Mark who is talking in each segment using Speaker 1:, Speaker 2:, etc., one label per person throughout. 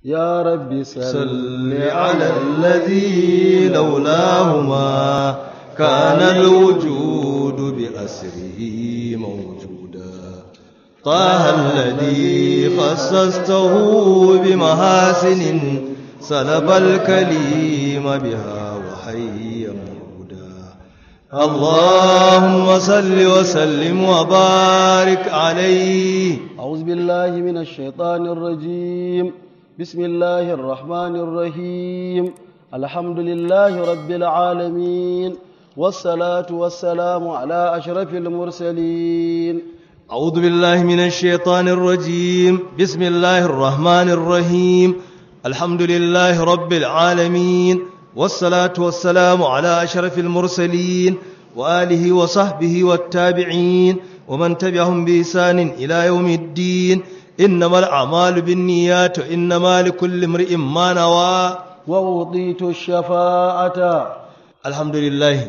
Speaker 1: يا رب
Speaker 2: صل على الذي لولاه ما كان الوجود بأسره موجودا طه الذي خصصته بمحاسن سلب الكليم بها وحيا مودا اللهم صل وسلم وبارك عليه.
Speaker 1: أعوذ بالله من الشيطان الرجيم. بسم الله الرحمن الرحيم. الحمد لله رب العالمين والصلاة والسلام على أشرف المرسلين.
Speaker 2: أعوذ بالله من الشيطان الرجيم. بسم الله الرحمن الرحيم. الحمد لله رب العالمين والصلاة والسلام على أشرف المرسلين وآله وصحبه والتابعين ومن تبعهم بإحسان إلى يوم الدين. إنما الأعمال بالنيات وإنما لكل امرئ ما نوى
Speaker 1: وأعطيت الشفاعة.
Speaker 2: الحمد لله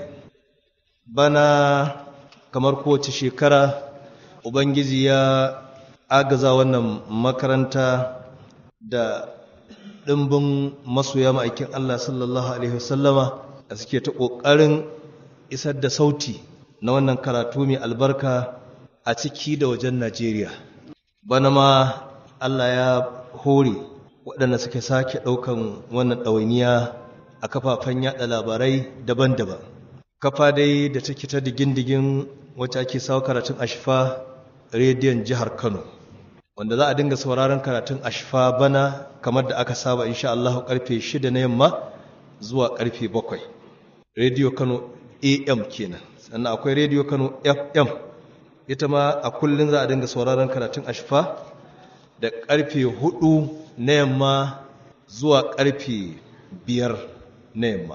Speaker 2: بنا kamar kowace shekara ubangiji ya agaza wannan makaranta da ɗimbin masoya ma'aikin Allah sallallahu alaihi wasallama da suke ta ƙoƙarin isar da sauti na wannan karatu mai albarka a ciki da wajen Najeriya. Bana ma Allah ya hore waɗanda suke sake ɗaukan wannan ɗawainiya a kafafen yaɗa labarai daban-daban. Kafa dai da take ta digin wacce ake sawa karatun Ashfa rediyon jihar Kano, wanda za a dinga sauraron karatun Ashfa bana kamar da aka saba insha Allah karfe 6 na yamma zuwa karfe 7. Rediyo Kano AM kenan. Sannan akwai Rediyo Kano FM. Ita ma a kullun za a dinga sauraron karatun Ashfa da karfe 4 na yamma zuwa karfe 5 na yamma.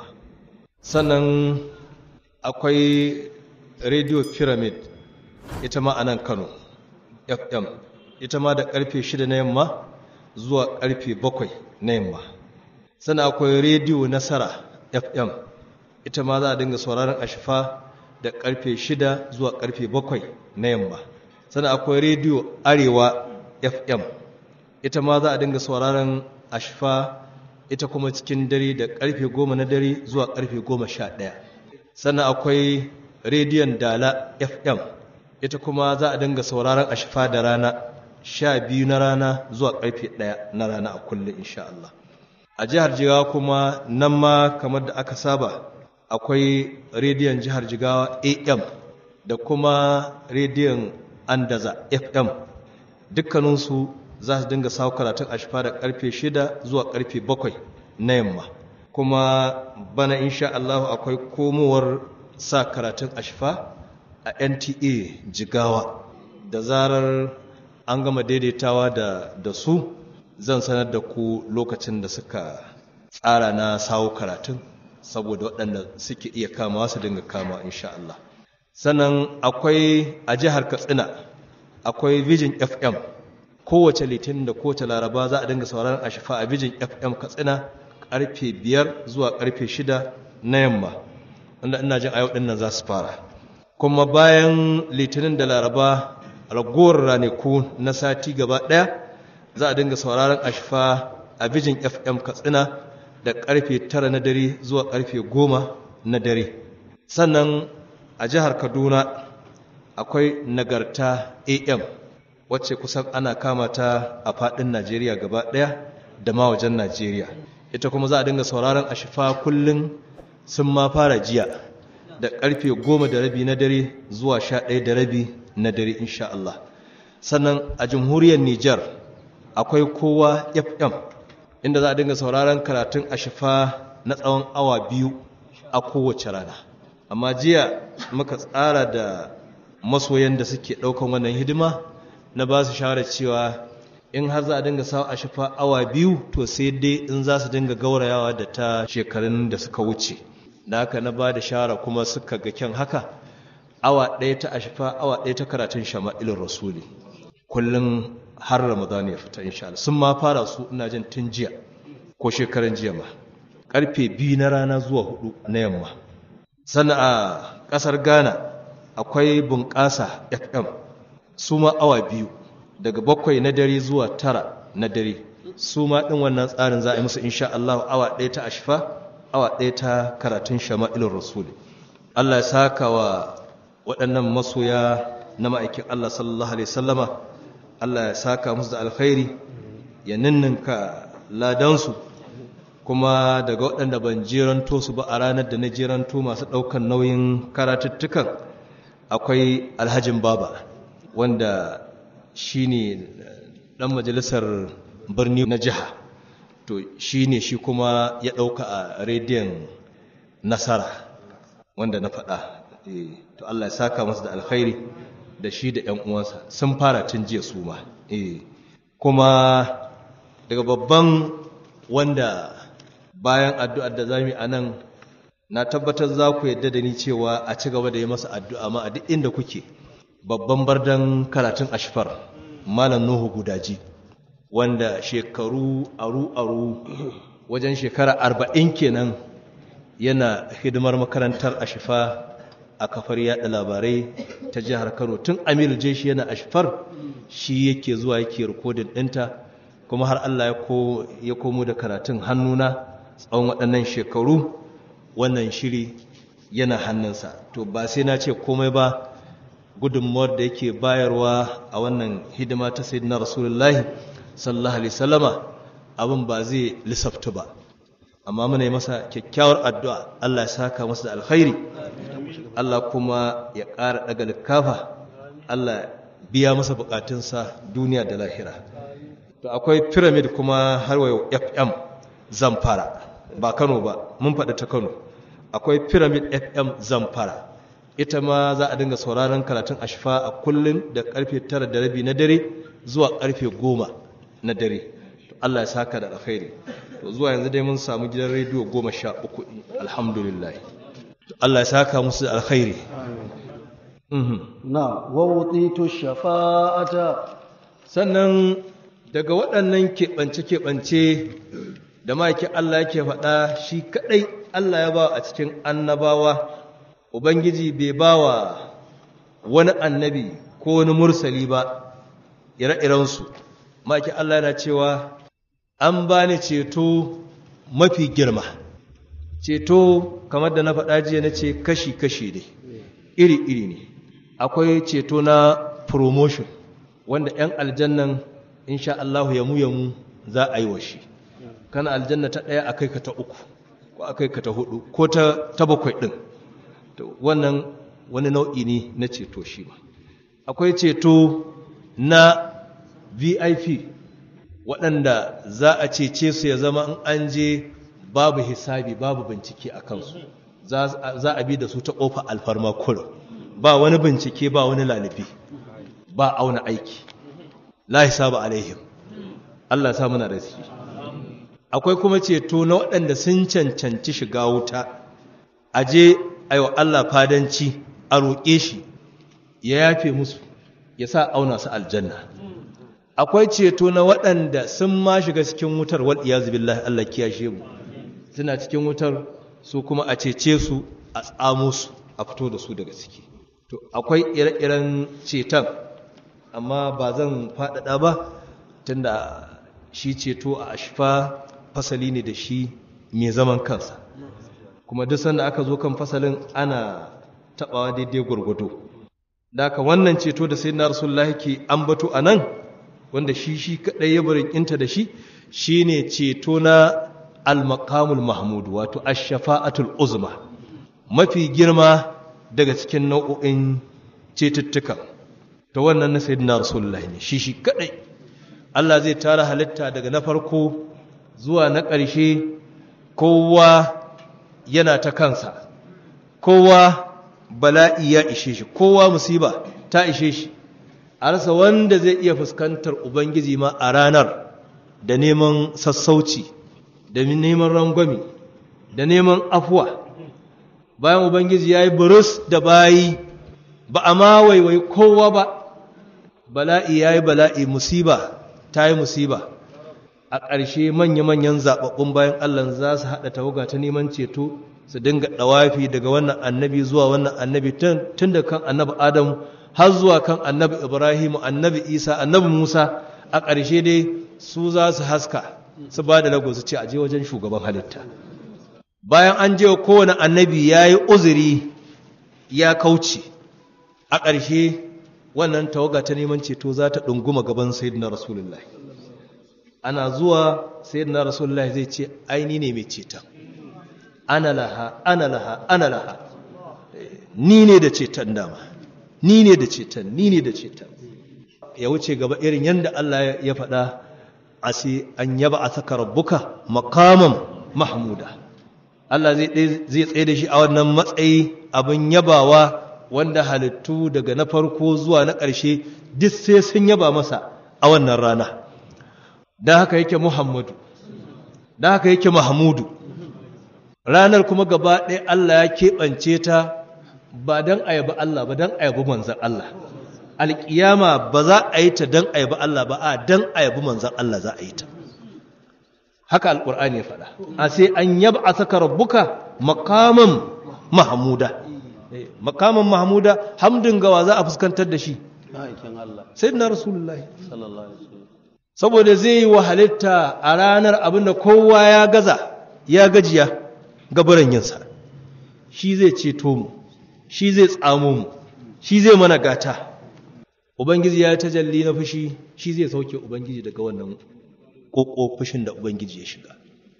Speaker 2: Sannan akwai Radio Pyramid ita ma a nan Kano FM, ita ma da karfe 6 na yamma zuwa karfe 7 na yamma. Sannan akwai Radio Nasara FM, ita ma za a dinga sauraron Ashfa da karfe 6 zuwa karfe 7 na yamma. Sannan akwai Radio Arewa FM, ita ma za a dinga sauraron Ashfa ita kuma cikin dare da karfe 10 na dare zuwa karfe 11. Sannan akwai Rediyon Dala FM, ita kuma za a dinga sauraron Ashfa da rana 12 na rana zuwa karfe 1 na rana a kullum insha Allah. A jihar Jigawa kuma nan ma kamar da aka saba akwai rediyon jihar Jigawa AM da kuma rediyon Andaza FM. Dukkaninsu za su dinga sawo karatun Ashfa da karfe 6 zuwa karfe 7 na yamma. Kuma bana insha Allah akwai komowar sa karatun Ashfa a NTA Jigawa. Da zarar an gama daidaitawa da su zan sanar da ku lokacin da suka tsara na sawo karatun, saboda waɗanda suke iya kamawa su dinga kama insha Allah. Sannan akwai a jihar Katsina akwai Vision FM. Kowace litinin da kowace laraba za a dinga sauraron Ashfa a Vision FM Katsina karfe 5 zuwa karfe 6 na yamma, wanda ina jin a yau ɗin nan za su fara. Kuma bayan litinin da laraba ragowar ranaku na sati gaba ɗaya za a dinga sauraron Ashfa a Vision FM Katsina da karfe 9 na dare zuwa karfe 10 na dare. Sannan a jihar Kaduna akwai Nagarta AM, wacce kusan ana kama ta a faɗin Najeriya gaba ɗaya da ma wajen Najeriya. Ita kuma za a dinga sauraron Ashfa kullum, sun ma fara jiya da karfe 10:30 na dare zuwa 11:30 na dare insha Allah. Sannan a jamhuriyar Nijar akwai Kowa FM, inda za a dinga sauraron karatun Ashfa na tsawon awa 2 a kowace rana. Amma jiya muka tsara da masoyan da suke ɗaukan wannan hidima na ba su shawarar cewa in har za a dinga sawa Ashfa awa 2 to sai dai in za su dinga gaurayawa da ta shekarun da suka wuce. Da haka na ba da shawara kuma suka ga kyan haka, awa 1 ta Ashfa, awa 1 ta karatun Shama'ilur Rasuli kullum har Ramadan ya fita insha Allah. Sun ma fara su ina jin tun jiya ko shekaran jiya ma, karfe 2 na rana zuwa 4 na yamma. Sannan a ƙasar Ghana akwai Bunƙasa FM, su ma awa 2 daga 7 na dare zuwa 9 na dare su ma ɗin wannan tsarin za a yi musu insha Allah awa ɗaya ta ashfa awa ɗaya ta karatun shama'ilun rasuli. Allah ya saka wa waɗannan masoya na ma'aikin Allah sallallahu alaihi sallama, Allah ya saka musu da alkhairi, ya ninninka ladansu, kuma daga waɗanda ban jeranto su ba a ranar da na jeranto masu ɗaukan nauyin karatuttukan akwai alhajin baba wanda shi ne ɗan majalisar birni na jiha, to shi ne shi kuma ya ɗauka a rediyon nasara wanda na faɗa. To Allah ya saka masu da alkhairi da shi da ‘yan uwansa sun fara tun jiya su ma. Kuma daga babban wanda bayan addu'ar da za mu yi a nan, na tabbatar za ku yadda da ni cewa a ci gaba da yi masa addu'a ma a duk inda kuke, babban bardan karatun ashfar Malam Nuhu Gudaji, wanda shekaru aru-aru wajen shekara 40 kenan yana hidimar makarantar ashfa a kafar yada labarai ta jihar Kano. Tun Aminu Jeshi yana ashfar shi yake zuwa yake rikodin ɗinta, kuma har Allah ya komo da karatun hannuna tsawon waɗannan shekaru. Wannan shiri yana hannunsa, to ba sai na ce komai ba, gudunmuwar da yake bayarwa a wannan hidima ta sayyidina Rasulullahi sallallahu alaihi wasallama abin ba zai lissafta ba, amma muna yi masa kyakkyawar addu'a. Allah ya saka masa da alkhairi, Allah kuma ya ƙara daga likafa, Allah biya masa bukatunsa duniya da lahira. To akwai pyramid kuma har wayo FM Zamfara, ba Kano ba, mun faɗi ta Kano. Akwai pyramid FM Zamfara, ita ma za a dinga sauraron karatun ashfa a kullum da karfe 9:30 na dare zuwa karfe 10 na dare. To Allah ya saka da alkhairi. To zuwa yanzu dai mun samu gidan rediyo 13, alhamdulillah. To Allah ya saka musu da alkhairi.
Speaker 1: Na wawutitu shafa'ata.
Speaker 2: Sannan daga waɗannan keɓance-keɓance da ma'aikin Allah yake faɗa, shi kaɗai Allah ya ba a cikin annabawa, Ubangiji bai ba wa wani annabi ko wani mursali ba ire-irensu. Ma'aikin Allah yana cewa an ba ni ceto mafi girma. Ceto kamar da na faɗa jiya na ce kashi-kashi ne, iri-iri ne. Akwai ceto na promotion wanda 'yan aljannan insha Allah yamu za a yi wa shi. Kana aljanna ta ɗaya a kai ka ta 3 ko a kai ka ta 4 ko ta 7 ɗin. To wannan wani nau'i ne na ceto shi ba. Akwai ceto na VIP waɗanda za a cece su ya zama in an je babu hisabi babu bincike a kansu, za a bi da su ta ƙofa alfarma kullum, ba wani bincike ba wani lalifi, ba auna aiki, la hisaba alaihim. Allah ya sa muna da shi. Akwai kuma ceto na waɗanda sun cancanci shiga wuta, a je aiwa Allah fadanci, a roƙe shi ya yafe musu, ya sa auna su aljanna. Akwai ceto na waɗanda sun ma shiga cikin wutar, wal iyazu billahi, Allah kiyashe mu, suna cikin wutar, su kuma a cece su, a tsamo su, a fito da su daga ciki. To akwai ire-iren ceton, amma ba zan faɗaɗa ba, tunda shi ceto a ashfa fasali ne da shi mai zaman kansa, kuma duk sanda aka zo kan fasalin ana taɓawa daidai gwargwado. Da haka wannan ceto da sayyidina Rasulullahi ke ambato a nan, wanda shi kaɗai ya barikinta da shi, shine ceto na al-maqamul mahmud, wato ash-shafa'atul uzma, mafi girma daga cikin nau'o'in cetuttuka. To wannan na sayyidina Rasulullahi ne, shi kaɗai. Allah zai tara halitta daga na farko zuwa na ƙarshe, kowa yana ta kansa, kowa bala'i ya ishe shi, kowa musiba ta ishe shi, a rasa wanda zai iya fuskantar Ubangiji ma a ranar da neman sassauci, da neman rangwami, da neman afuwa. Bayan Ubangiji ya yi burus da bayi, ba a ma waiwai kowa ba, bala'i ya yi bala'i, musiba ta yi musiba. A ƙarshe manya-manyan zaɓaɓɓun bayan Allah za su haɗa tawaga ta neman ceto, su dinga ɗawafi daga wannan annabi zuwa wannan annabi, tun da kan annabi Adamu har zuwa kan annabi Ibrahim, annabi Isa, annabi Musa. A ƙarshe dai su za su haska su ba da lago su ce a je wajen shugaban halitta. Bayan an je kowane annabi ya yi uzuri ya kauce, a ƙarshe wannan tawaga ta neman ceto za ta ɗunguma gaban sayyidina rasulullahi. Ana zuwa sayyidina rasulullahi zai ce aini ne mai ceton, ana laha ana laha ana laha, ni ne da ceton dama, ni ne da ceton, ni ne da ceton. Ya wuce gaba irin yadda Allah ya faɗa, a sai an yaba a saka rabbuka makaman mahmuda. Allah zai tsaye da shi a wannan matsayi abin yabawa, wanda halittu daga na farko zuwa na ƙarshe duk sai sun yaba masa a wannan rana. Da haka yake Muhammadu, da haka yake Mahmudu. Ranar kuma gaba ɗaya Allah ya keɓance ta ba don a yabi Allah ba, don a yabi manzan Allah. Alƙiyama ba za a yi ta don a yabi Allah ba, a don a yabi manzan Allah za a yi ta. Haka Alƙur'ani ya faɗa, a sai an yaba a saka rabbuka makaman Mahmuda. Makaman Mahmuda, hamdin gawa za a fuskantar da shi sayyidina Rasulullahi sallallahu alaihi wasallam, saboda zai yi wa halitta a ranar abinda kowa ya gaza ya gajiya gabaran yinsa. Shi zai ceto mu, shi zai tsamo mu, shi zai mana gata. Ubangiji ya tajalli na fushi, shi zai sauke Ubangiji daga wannan ƙoƙo fushin da Ubangiji ya shiga.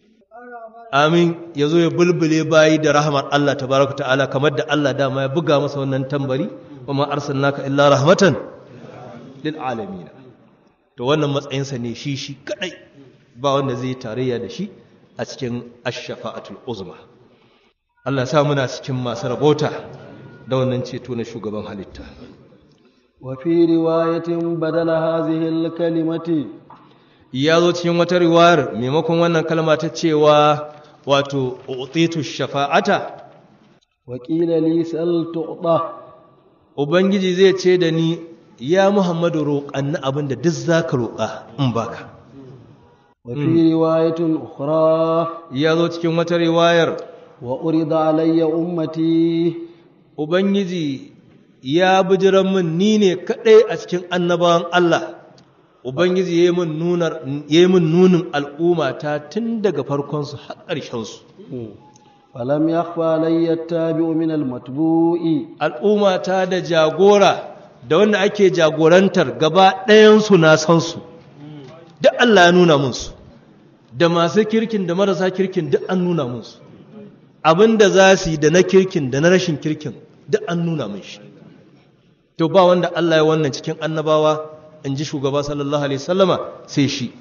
Speaker 2: Amin. Ya zo ya bulbule bayi da rahmar Allah tabaraka ta'ala, kamar da Allah dama ya buga masa wannan tambari, wa ma arsalnaka illa rahmatan lil alamin. To wannan matsayinsa ne shi kadai, ba wanda zai tarayya da shi a cikin ash-shafa'atul uzma. Allah sa muna cikin masu rabota da wannan ceto na shugaban halitta.
Speaker 1: Wa fi riwayatin badala hadhihi al-kalimati,
Speaker 2: ya zo cikin wata riwayar maimakon wannan kalma ta cewa wato utitu shafa'ata,
Speaker 1: wa qila li sal tu'ta,
Speaker 2: Ubangiji zai ce da ni, ya Muhammadu roƙan abin da duk zaka roƙa in baka.
Speaker 1: Wa fi riwayatin ukhra,
Speaker 2: ya zo cikin wata riwayar,
Speaker 1: wa urida alayya ummati,
Speaker 2: Ubangiji ya bijiran min ni ne kadai a cikin annabawan Allah. Ubangiji ya yi min nunin al'ummata tun daga farkonsu har ƙarshensu.
Speaker 1: Falam ya falayya tabi'u min al-matbu'i,
Speaker 2: al'ummata da jagora da wanda ake jagorantar gaba ɗayansu na san su, duk Allah ya nuna munsu, da masu kirkin da marasa kirkin duk an nuna munsu, abinda za su yi da na kirkin da na rashin kirkin duk an nuna mun shi. To ba wanda Allah ya wannan cikin annabawa, in ji shugaba sallallahu alaihi sallama, sai shi.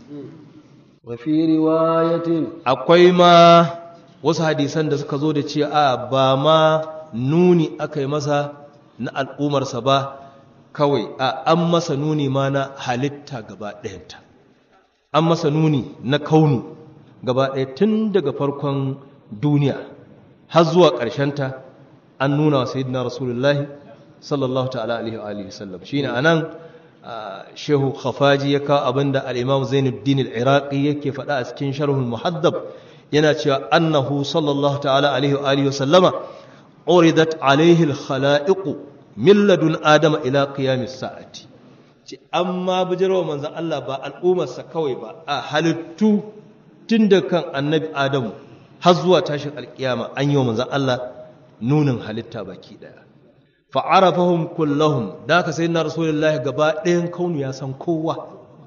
Speaker 1: Wa fi riwayatin,
Speaker 2: akwai ma wasu hadisan da suka zo da ce a ba ma nuni aka yi masa na al'umarsa ba kawai, a an masa nuni ma na halitta gaba ɗayanta, an masa nuni na kaunu gaba ɗaya tun daga farkon duniya har zuwa ƙarshenta, an nuna wa sayyidina rasulullahi sallallahu ta'ala alaihi wa alihi sallam. Shine anan shehu khafaji ya kawo abinda al-imam Zainuddin al-Iraqi yake faɗa a cikin sharhul muhaddab, yana cewa annahu sallallahu ta'ala alaihi wa alihi sallama uridat alaihi al-khala'iq min ladun adama ila qiyamis sa'ati. ce amma bijirwa manzon Allah ba al'ummarsa kawai ba, a halittu tun da kan annabi Adamu har zuwa tashin alkiyama an yi wa manzon Allah nunin halitta baki daya. fa'arafahum kullahum, da ka sai na rasulullahi gaba ɗayan kaunu ya san kowa,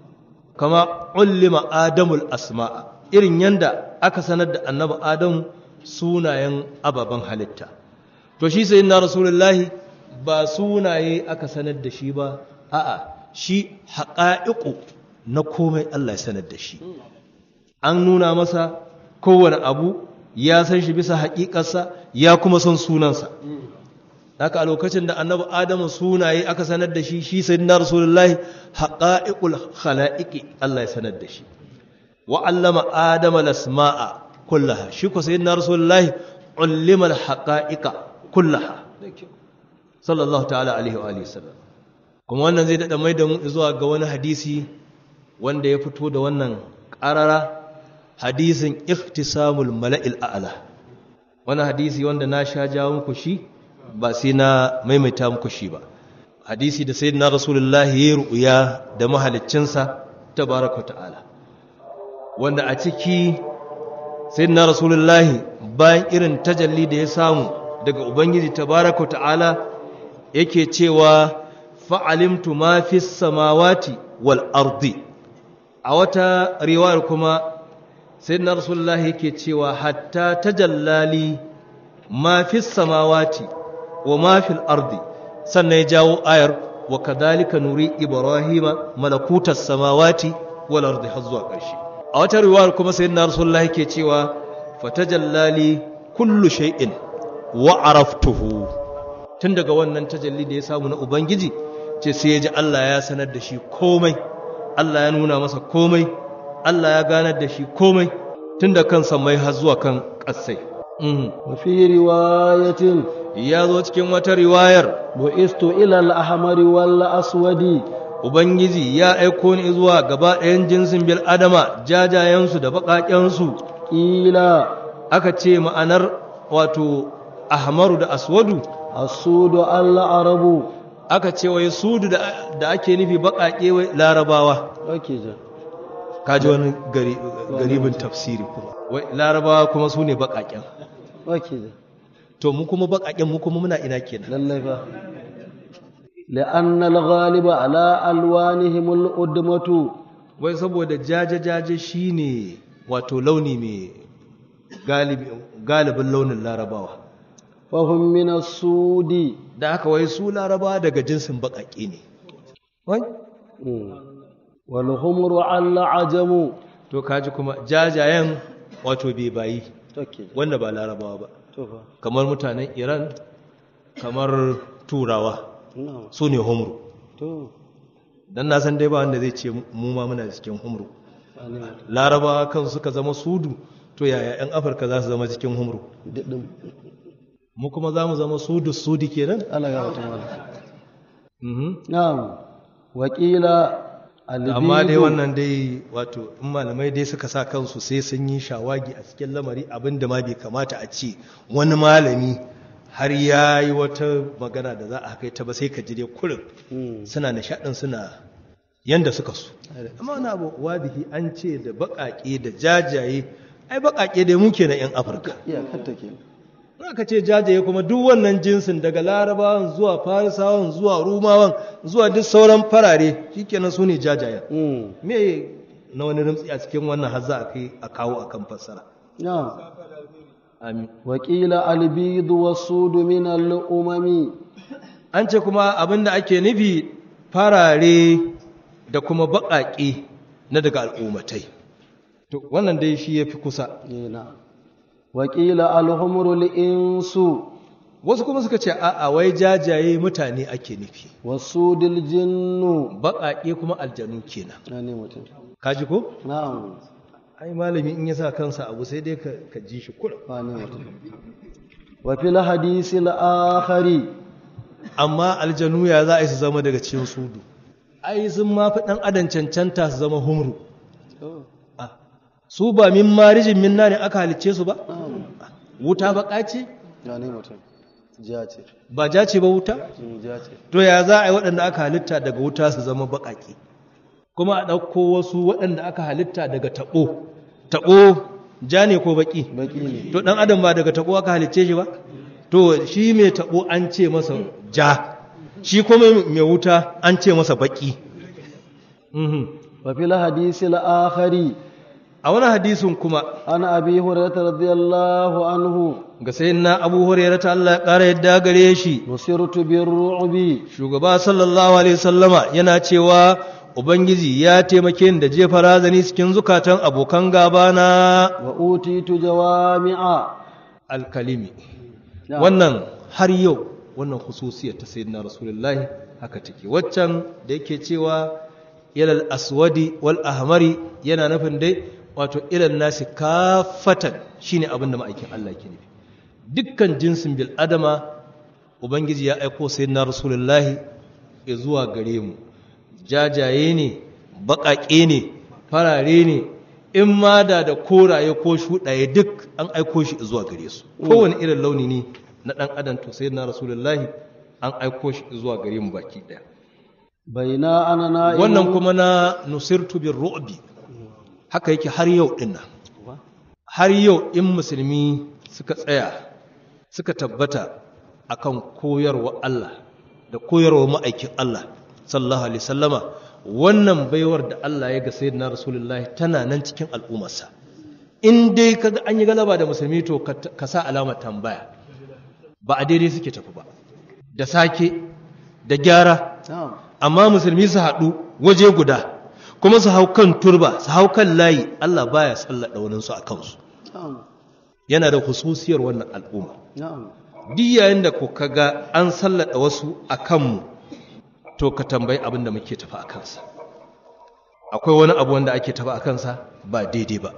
Speaker 2: kama ullima adamul asma'a, irin yanda aka sanar da annabi Adamu sunayen ababen halitta. To shi sai na rasulullahi ba sunaye aka sanar da shi ba, a'a shi haƙa'iƙu na komai Allah ya sanar da shi. An nuna masa kowane abu, ya san shi bisa haƙiƙarsa, ya kuma san sunansa. Haka a lokacin da annabi Adamu sunaye aka sanar da shi, shi sayyidina rasulullahi haqa'iqul khala'iqi Allah ya sanar da shi. Wa allama Adama al-asma'a kullaha, shi ko sayyidina rasulullahi ullima al-haqa'iqa kullaha sallallahu ta'ala alaihi wa alihi sallam. Kuma wannan zai dada mai da mu zuwa ga wani hadisi wanda ya fito da wannan qarara, hadisin ikhtisamul mala'il a'la. Wannan hadisi wanda na sha jawo muku shi, ba sai na maimaita muku shi ba. Hadisi da sayyidina rasulullahi ya ru'ya da mahaliccinsa tabaraka ta'ala. wanda a ciki sayyidina rasulullahi bayan irin tajalli da ya samu daga ubangiji tabaraka ta'ala yake cewa fa'alimtu ma fis samawati wal ardi. A wata riwayar kuma sayyidina rasulullahi yake cewa hatta tajallali ma fis samawati wa ma fil ardi, sannan ya jawo ayar wa kadhalika nuri ibrahima malakutas samawati wal ardi har zuwa ƙarshe. A wata riwayar kuma sayyidina rasulullahi yake cewa fatajallali kullu shay'in wa araftuhu. Tun daga wannan tajalli da ya samu na ubangiji ce sai ya ji Allah ya sanar da shi komai, Allah ya nuna masa komai, Allah ya ganar da shi komai, tun da kan samai har zuwa kan ƙasai.
Speaker 1: wa fi riwayatin
Speaker 2: Ya zo cikin wata riwayar
Speaker 1: bu'istu ila al-ahmari wal aswadi,
Speaker 2: ubangiji ya aiko ni zuwa gaba ɗayan jinsin bil adama, jajayensu da baƙaƙensu.
Speaker 1: ila
Speaker 2: Aka ce ma'anar wato ahmaru da aswadu,
Speaker 1: asudu al-arabu.
Speaker 2: aka ce wai sudu da ake nufi baƙaƙe wai larabawa.
Speaker 1: Okay, ja.
Speaker 2: Kaji wani garibin tafsiri kuma, wai larabawa kuma su ne baƙaƙen.
Speaker 1: Okay, ja.
Speaker 2: To mu kuma baƙaƙen mu kuma muna ina kenan.
Speaker 1: lallai fa la'anna al-ghaliba ala alwanihim al-udmatu,
Speaker 2: Wai saboda jaje-jaje shine wato launi mai galibin launin larabawa.
Speaker 1: fahum min as-sudi.
Speaker 2: Da haka wai su larabawa daga jinsin baƙaƙe ne. Wai?
Speaker 1: wal humru al-ajamu.
Speaker 2: To kaji kuma jajayen wato bebayi
Speaker 1: Okay,
Speaker 2: wanda ba larabawa ba.
Speaker 1: to fa
Speaker 2: Kamar mutanen Iran, kamar turawa,
Speaker 1: no
Speaker 2: su ne humru.
Speaker 1: to
Speaker 2: Dan na san dai ba wanda zai ce mu ma muna cikin humru.
Speaker 1: ani
Speaker 2: Larabawa kan suka zama sudu, to yaya 'yan Afirka za su zama cikin humru?
Speaker 1: didim
Speaker 2: Mu kuma za mu zama sudi kenan?
Speaker 1: Allah ya wata mala.
Speaker 2: Mhm.
Speaker 1: Na'am, wakila albidu.
Speaker 2: Amma dai wannan dai wato in malamai dai suka sa kansu sai sun yi shawagi a cikin lamari, abinda ma bai kamata a ce wani malami har ya yi wata magana da za a kai ta ba, sai ka ji dai kurin suna nishaɗin suna yanda suka so. Amma wani abu wadihi an ce da baƙaƙe da jajaye, ai baƙaƙe dai muke na 'yan Afirka.
Speaker 1: iyakar take.
Speaker 2: Aka ce jajaye kuma duk wannan jinsin daga larabawan zuwa farisawan zuwa rumawan zuwa duk sauran farare shikenan su ne jajayen. Me na wani rimtsi a cikin wannan har za a kai a kawo akan fassara.
Speaker 1: Na'am,
Speaker 2: Amin.
Speaker 1: wakila albidu wasudu min al-umami.
Speaker 2: An ce kuma abinda ake nufi farare da kuma baƙaƙe na daga al'ummatai. To wannan dai shi yafi kusa.
Speaker 1: Na'am, wakila al-humru al-insu
Speaker 2: Wasu kuma suka ce a'a wai jajaye mutane ake nufi.
Speaker 1: wasudul jinnu.
Speaker 2: Baƙaƙe kuma aljanu kenan.
Speaker 1: ne mutum.
Speaker 2: Kaji ko?
Speaker 1: Na'am,
Speaker 2: Ai malami in ya sa kansa abu sai dai ka ji shi kurum.
Speaker 1: ne mutum. wa fil hadisi al-akhari
Speaker 2: Amma aljanu ya za a yi su zama daga cikin sudu. Ai sun mafi ɗan adam cancanta su zama humru. Su ba min marijin minna ne aka halicce su ba? Wuta baƙa ce?
Speaker 1: ne mutum. ja ce.
Speaker 2: Ba ja ce ba wuta?
Speaker 1: ja ce.
Speaker 2: To ya za a yi waɗanda aka halitta daga wuta su zama baƙaƙe? Kuma a ɗauko wasu waɗanda aka halitta daga taɓo. Taɓo ja ne ko baƙi?
Speaker 1: baki ne.
Speaker 2: To ɗan adam ba daga taɓo aka halicce shi ba? To shi mai taɓo an ce masa ja, shi kuma mai wuta an ce masa baƙi.
Speaker 1: wa fil hadisi al-akhari
Speaker 2: A wani hadisin kuma
Speaker 1: an abi hurairah radiyallahu anhu
Speaker 2: ga sayyidina Abu Hurairah ta Allah ya ƙara yadda gare shi,
Speaker 1: nusirtu bir-ru'bi.
Speaker 2: shugaba sallallahu alaihi wasallama yana cewa Ubangiji ya taimake ni da jefa razani cikin zukatan abokan gabana.
Speaker 1: wa utitu jawami'a
Speaker 2: Alkalimi.
Speaker 1: Na'am.
Speaker 2: Wannan har yau wannan khususiyar ta sayyidina Rasulullahi haka take. Waccan da yake cewa ilal aswadi wal ahmari yana nufin dai wato ilal nasi kafatan shine abin da ma'aikin Allah ke nufi. Dukkan jinsin bil adama Ubangiji ya aiko sayyidina Rasulullahi ya zuwa gare mu. Jajaye ne, baƙaƙe ne, farare ne, in ma da koraye ko shuɗaye duk an aiko shi zuwa gare su. Kowane irin launi ne na ɗan adam to sai na Rasulullahi an aiko shi zuwa gare mu baki ɗaya.
Speaker 1: baina ana na'imun.
Speaker 2: Wannan kuma na nusirtu bir ru'bi. haka yake har yau dinnan har yau in musulmi suka tsaya suka tabbata akan koyarwa Allah da koyarwa ma'aikin Allah sallallahu alaihi wasallama wannan baiwar da Allah ya ga sayyidina rasulullahi tana nan cikin al'ummarsa in dai kaga an yi galaba da musulmi to ka sa alamar tambaya ba a daidai suke tafi ba da sake da gyara amma musulmi su haɗu waje guda kuma su hau kan turba su hau kan layi Allah baya sallada waninsu a kansu yana da hususiyar wannan al'umma duk yayin da ku kaga an sallada wasu a kanmu to ka tambayi abin da muke tafi a kansa akwai wani abu wanda ake tafi a kansa ba daidai ba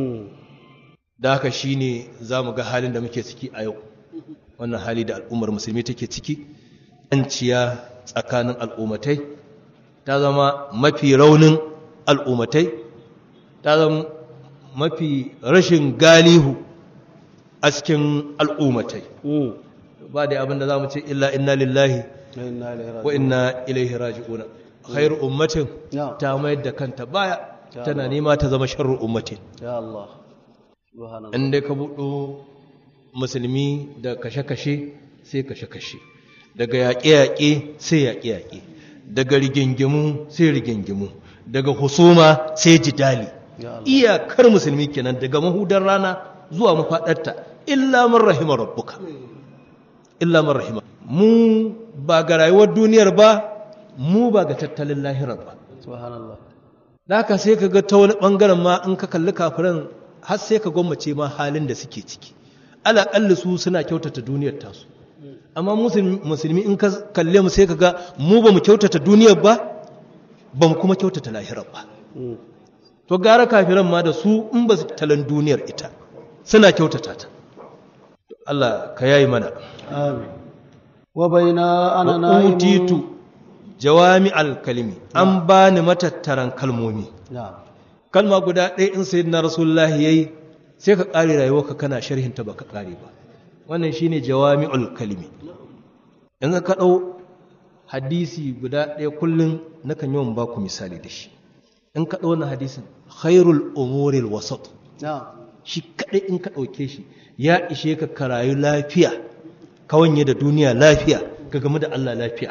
Speaker 2: da haka shine za mu ga halin da muke ciki a yau wannan hali da al'ummar musulmi take ciki an ciya tsakanin al'ummatai ta zama mafi raunin al'ummatai ta zama mafi rashin galihu a cikin al'ummatai ba da abin da za mu ce illa inna lillahi wa inna ilaihi raji'una khairu ummatin ta mayar da kanta baya tana nema ta zama sharru ummatin
Speaker 1: ya Allah
Speaker 2: inda ka buɗo musulmi da kashe-kashe sai kashe-kashe daga yaƙe-yaƙe sai yaƙe-yaƙe daga rigingimu sai rigingimu daga husuma sai jidali iyakar musulmi kenan daga mahudar rana zuwa mafaɗarta illa man rahima rabbuka illa man rahima mu ba ga rayuwar duniyar ba mu ba ga tattalin lahirar ba
Speaker 1: subhanallah
Speaker 2: da haka sai ka ga ta wani ɓangaren ma in ka kalli kafiran har sai ka gwammace ma halin da suke ciki alaƙalli su suna kyautata duniyar tasu amma musulmi in ka kalle mu sai ka ga mu ba mu kyautata duniyar ba ba mu kuma kyautata lahirar ba to gara kafiran ma da su in ba su talan duniyar ita suna kyautata ta Allah ka yayi mana
Speaker 1: amin wa baina ana na'imun
Speaker 2: utitu jawami'al kalimi an bani matattaran kalmomi kalma guda ɗaya in sayyidina rasulullahi yayi sai ka ƙare rayuwarka kana sharhinta ba ka ƙare ba wannan shine jawami'ul kalimi yanzu ka ɗau hadisi guda ɗaya kullum nakan yawan ba ku misali da shi in ka ɗau wannan hadisin khairul umuril wasat shi kaɗai in ka ɗauke shi ya ishe ka ka rayu lafiya ka wanye da duniya lafiya ka game da Allah lafiya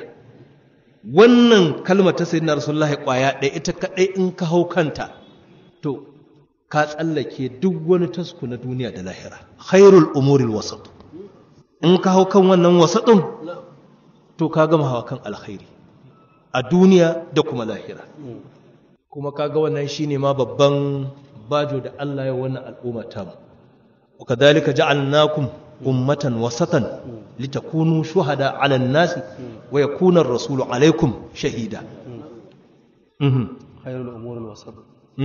Speaker 2: wannan kalmar ta sayyidina rasulullahi ƙwaya ɗaya ita kaɗai in ka hau kanta to ka tsallake duk wani tasku na duniya da lahira khairul umuril wasat in ka hau kan wannan wasatin to ka gama hawa kan alkhairi a duniya da kuma lahira kuma kaga wannan shine ma babban bajo da Allah ya wannan al'umma ta mu wakadhalika ja'alnakum ummatan wasatan litakunu shuhada 'ala an-nasi wa yakuna ar-rasulu 'alaykum shahida
Speaker 1: khairul umuril wasat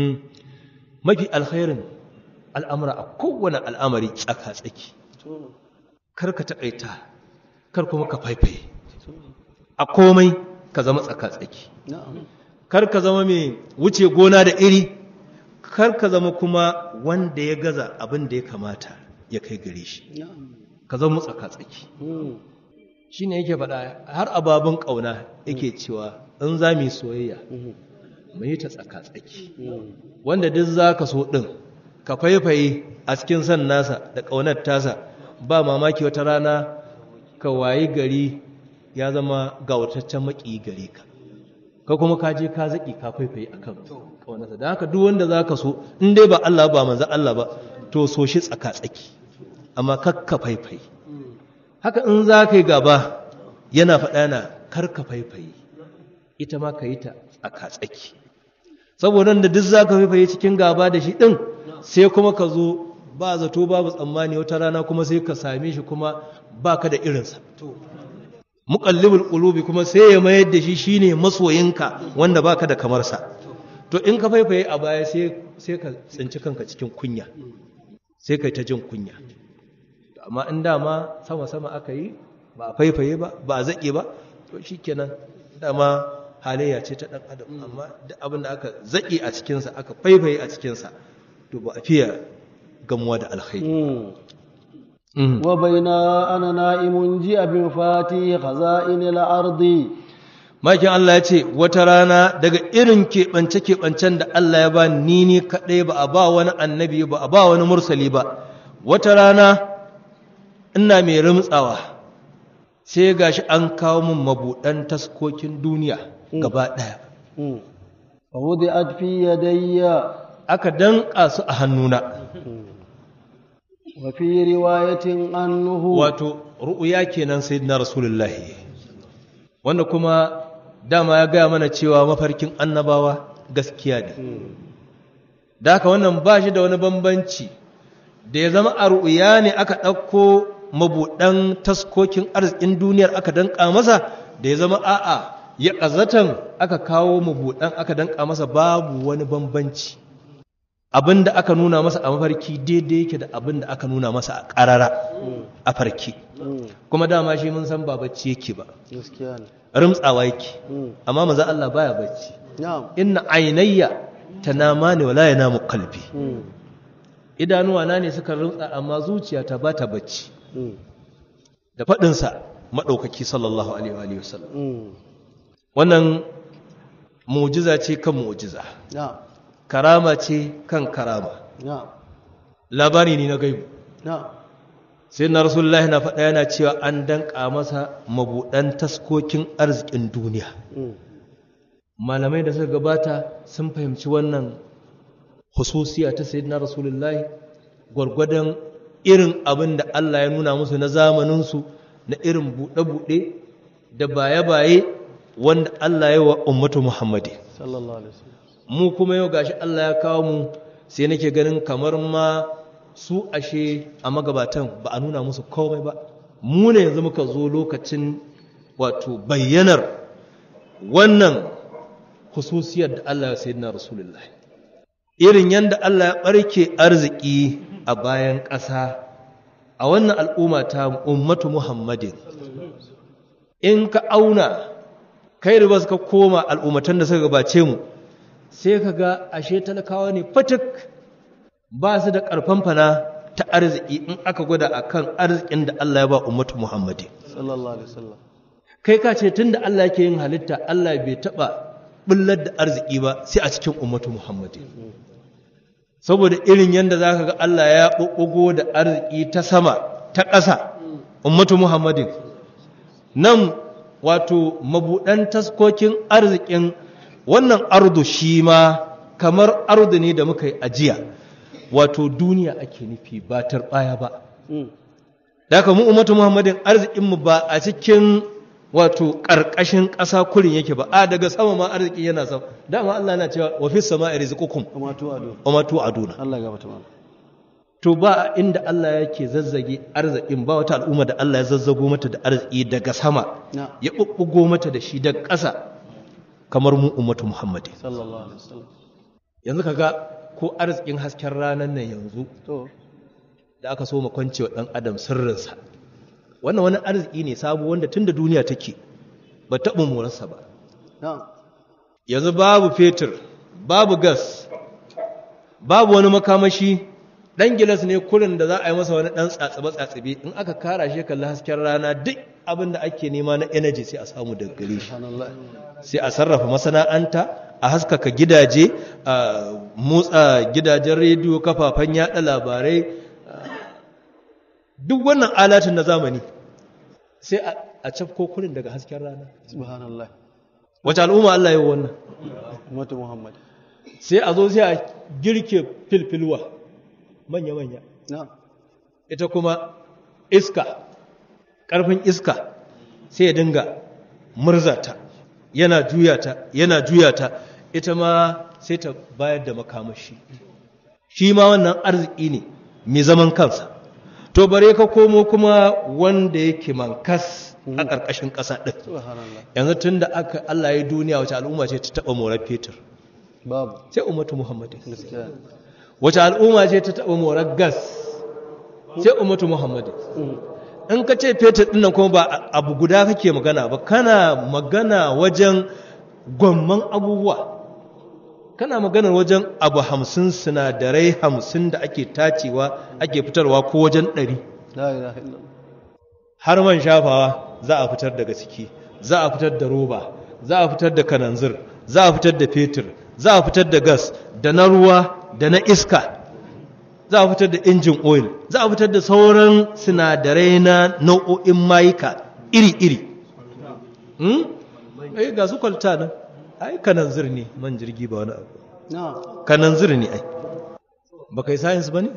Speaker 2: mafi alkhairin al'amura a kowane al'amari tsaka-tsaki kar ka taƙaita kar kuma ka faifaye a komai ka zama tsaka-tsaki kar ka zama mai wuce gona da iri kar ka zama kuma wanda ya gaza abin da ya kamata ya kai gare shi ka zama tsaka-tsaki shi ne yake faɗa har ababin ƙauna yake cewa in za mu yi soyayya mu yi ta tsaka-tsaki wanda duk za ka so ɗin ka faifaye a cikin san nasa da ƙaunar tasa ba mamaki wata rana ka wayi gari ya zama gawataccen maƙi gare ka ka kuma ka je ka zaƙi ka faifaye a kan ƙaunarsa da haka duk wanda za ka so in dai ba Allah ba manzan Allah ba to so shi tsaka-tsaki amma kakka faifaye haka in za ka yi gaba yana faɗa na karka faifaye ita ma ka yi ta tsaka-tsaki saboda da duk za ka faifaye cikin gaba da shi ɗin sai kuma ka zo ba zato babu tsammani wata rana kuma sai ka same shi kuma ba ka da irinsa muƙallibul ƙulubi kuma sai ya mayar da shi shine masoyinka wanda ba ka da kamarsa to in ka faifaye a baya sai ka tsinci kanka cikin kunya sai ka yi ta jin kunya amma in dama sama-sama aka yi ba a faifaye ba ba a zaƙe ba to shi kenan dama halayya ce ta ɗan adam amma da abin da aka zaƙe a cikinsa aka faifaye a cikinsa to ba a fiye gamuwa da alkhairi
Speaker 1: wa baina ana na'imun ji abin fati khaza'in al-ardi
Speaker 2: makin Allah ya ce wata rana daga irin keɓance-keɓancen da Allah ya ba ni kaɗai ba a ba wani annabi ba a ba wani mursali ba. Wata rana ina mai rumtsawa sai gashi an kawo min mabuɗan taskokin duniya gaba ɗaya.
Speaker 1: فوضعت في يدي
Speaker 2: Aka danƙa su a hannuna.
Speaker 1: وفي رواية عنه
Speaker 2: Wato ru'uya kenan sayyidina Rasulullahi, wanda kuma dama ya gaya mana cewa mafarkin annabawa gaskiya ne. Da haka wannan ba shi da wani bambanci da ya zama a ru'uya ne aka ɗauko mabuɗan taskokin arzikin duniyar aka danƙa masa, da ya zama a'a ya ƙazatan aka kawo mabuɗan aka danƙa masa, babu wani bambanci. Abin da aka nuna masa a mafarki daidai yake da abin da aka nuna masa a ƙarara a farki. Kuma dama shi mun san ba bacci yake ba,
Speaker 1: gaskiya ne.
Speaker 2: rumtsawa yake. Amma maza Allah baya bacci.
Speaker 1: Na'am.
Speaker 2: Inna ainayya tanamani wala yanamu qalbi. Idanuwa na ne suka rumtsa amma zuciyata ba ta bacci. Da faɗinsa maɗaukaki sallallahu alaihi wa sallam. Wannan mu'jiza ce kan mu'jiza,
Speaker 1: Na'am.
Speaker 2: karama ce kan karama,
Speaker 1: Na'am.
Speaker 2: labari ne na gaibu.
Speaker 1: Na'am.
Speaker 2: Sai na Rasulullahi na faɗa yana cewa an danƙa masa mabuɗan taskokin arzikin duniya. Malamai da suka gabata sun fahimci wannan hususiya ta sayyidina Rasulullahi gwargwadon irin abin da Allah ya nuna musu na zamaninsu, na irin buɗe-buɗe da baye-baye wanda Allah ya wa ummatu Muhammadi.
Speaker 1: Sallallahu alaihi wasallam.
Speaker 2: Mu kuma yau gashi Allah ya kawo mu, sai nake ganin kamar ma su ashe a magabatan ba a nuna musu komai ba. Mu ne yanzu muka zo lokacin wato bayyanar wannan hususiyar da Allah ya sayyidina Rasulullah. Irin yanda Allah ya barke arziki a bayan ƙasa a wannan al'umma ta ummatu Muhammadin. In ka auna kai riba ka koma al'ummatan da suka gabace mu, sai ka ga ashe talakawa ne fatik, ba su da ƙarfan fana ta arziki in aka gwada a kan arzikin da Allah ya ba ummatu Muhammadi.
Speaker 1: Sallallahu alaihi wasallam.
Speaker 2: Kai ka ce tun da Allah yake yin halitta, Allah bai taɓa ɓullar da arziki ba sai a cikin ummatu Muhammadi. Saboda irin yadda za ka ga Allah ya ɓuɓɓugo da arziki ta sama ta ƙasa ummatu Muhammadin. Nan wato mabuɗan taskokin arzikin wannan ardu shi ma kamar ardu ne da muka yi ajiya, wato duniya ake nufi ba turɓaya ba. Da mu ummatu Muhammadin arzikinmu ba a cikin wato ƙarƙashin ƙasa kurin yake ba, a daga sama ma arziki yana sama. Dama Allah na cewa wa fis sama'i rizqukum wa ma tu'aduna.
Speaker 1: Allah ga mutum.
Speaker 2: To ba inda Allah yake zazzage arzikin, ba wata al'umma da Allah ya zazzago mata da arziki daga sama ya bubbugo mata da shi daga ƙasa kamar mu ummatu Muhammadi
Speaker 1: sallallahu alaihi wasallam.
Speaker 2: Yanzu kaga ko arzikin hasken ranar nan yanzu da aka so mu kwance wa dan adam sirrinsa, wannan wani arziki ne sabo wanda tunda duniya take ba taɓa morarsa ba. Yanzu babu fetur, babu gas, babu wani makamashi, dan gilas ne kurin da za a yi masa wani dan tsatsabe in aka kara shi kalli hasken rana, duk abin da ake nema na energy sai a samu daga gare shi. Sai a sarrafa masana'anta, a haskaka gidaje, a motsa gidajen rediyo, kafafen yada labarai, duk wannan alatin na zamani sai a cafko kurin daga hasken rana.
Speaker 1: Subhanallah.
Speaker 2: Wace al'umma Allah ya yi wannan?
Speaker 1: Ummatu Muhammad.
Speaker 2: Sai a zo sai a girke filfilwa manya-manya. Ita kuma iska, ƙarfin iska sai ya dinga murzata, yana juyata, ita ma sai ta bayar da makamashi. Shi ma wannan arziki ne mai zaman kansa. To bare ka komo kuma wanda yake mankas a ƙarƙashin ƙasa ɗin. Yanzu tun da Allah ya duniya wace al'umma ce ta taɓa morar fetur?
Speaker 1: Babu.
Speaker 2: Sai ummatu Muhammadin. Wace al'umma ce ta taɓa morar gas? Sai ummatu Muhammadin. In ka ce fetur ɗin nan kuma ba abu guda kake magana ba, kana magana wajen gwamman abubuwa. Kana maganar wajen abu 50, sinadarai 50 da ake tacewa ake fitarwa ko wajen 100.
Speaker 1: La ilaha illallah.
Speaker 2: Har man shafawa za a fitar daga ciki, za a fitar da roba, za a fitar da kananzir, za a fitar da fetur, za a fitar da gas da na ruwa da na iska, za a fitar da injin oil, za a fitar da sauran sinadarai na nau'o'in mayuka iri-iri. Ga su kwalta nan, ai kananzir ne man jirgi ba wani abu. Kananzir ne ai. Ba kai science ba ne?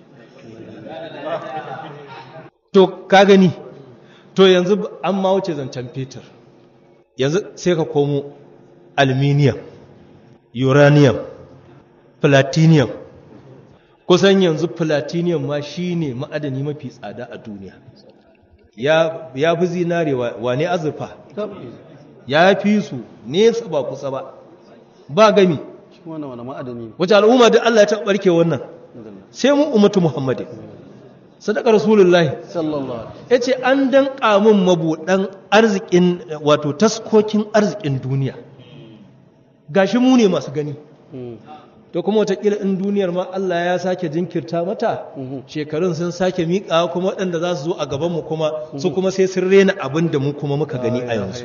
Speaker 2: To, ka gani, to yanzu an ma wuce zancen fetur. Yanzu sai ka komo aluminium, uranium, platinum. Kusan yanzu platinum ma shi ne ma'adani mafi tsada a duniya. Ya fi zinare wane azurfa? Ya fi su nesa ba kusa ba. Ba gami. Wace al'umma da Allah ya taɓa ɓarke wannan? Sai mu ummatu Muhammadin. Sadaka Rasulullahi ya ce an danƙa min mabuɗan arzikin wato taskokin arzikin duniya. Gashi mu ne masu gani. To kuma watakila in duniyar ma Allah ya sake jinkirta mata shekarun sun sake miƙa kuma waɗanda za su zo a gabanmu kuma su kuma sai sun rena abin da mu kuma muka gani a yanzu.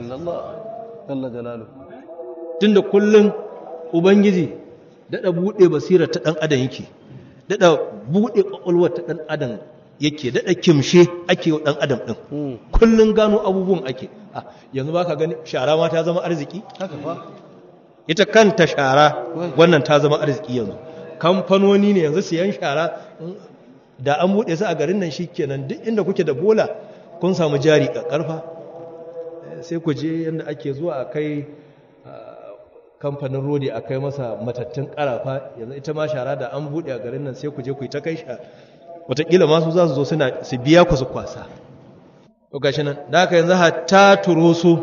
Speaker 2: Tunda kullum Ubangiji daɗa buɗe basira ta ɗan adam yake, daɗa buɗe ƙwaƙwalwar ta ɗan adam yake, daɗa kimshe ake wa ɗan adam ɗin. Kullum gano abubuwan ake. Yanzu ba ka gani shara ma ta zama arziki? Ita kanta shara wannan ta zama arziki yanzu. Kamfanoni ne yanzu siyan shara da an buɗe su a garin nan shi kenan duk inda kuke da bola kun samu jari ƙarfa. Sai ku je yadda ake zuwa a kai kamfanin rodi a kai masa matattun ƙarafa, yanzu ita ma shara da an buɗe a garin nan sai ku je ku yi ta kai sha. Wataƙila masu za su zo su biya ku su kwasa. To gashi nan, da haka yanzu hatta turoso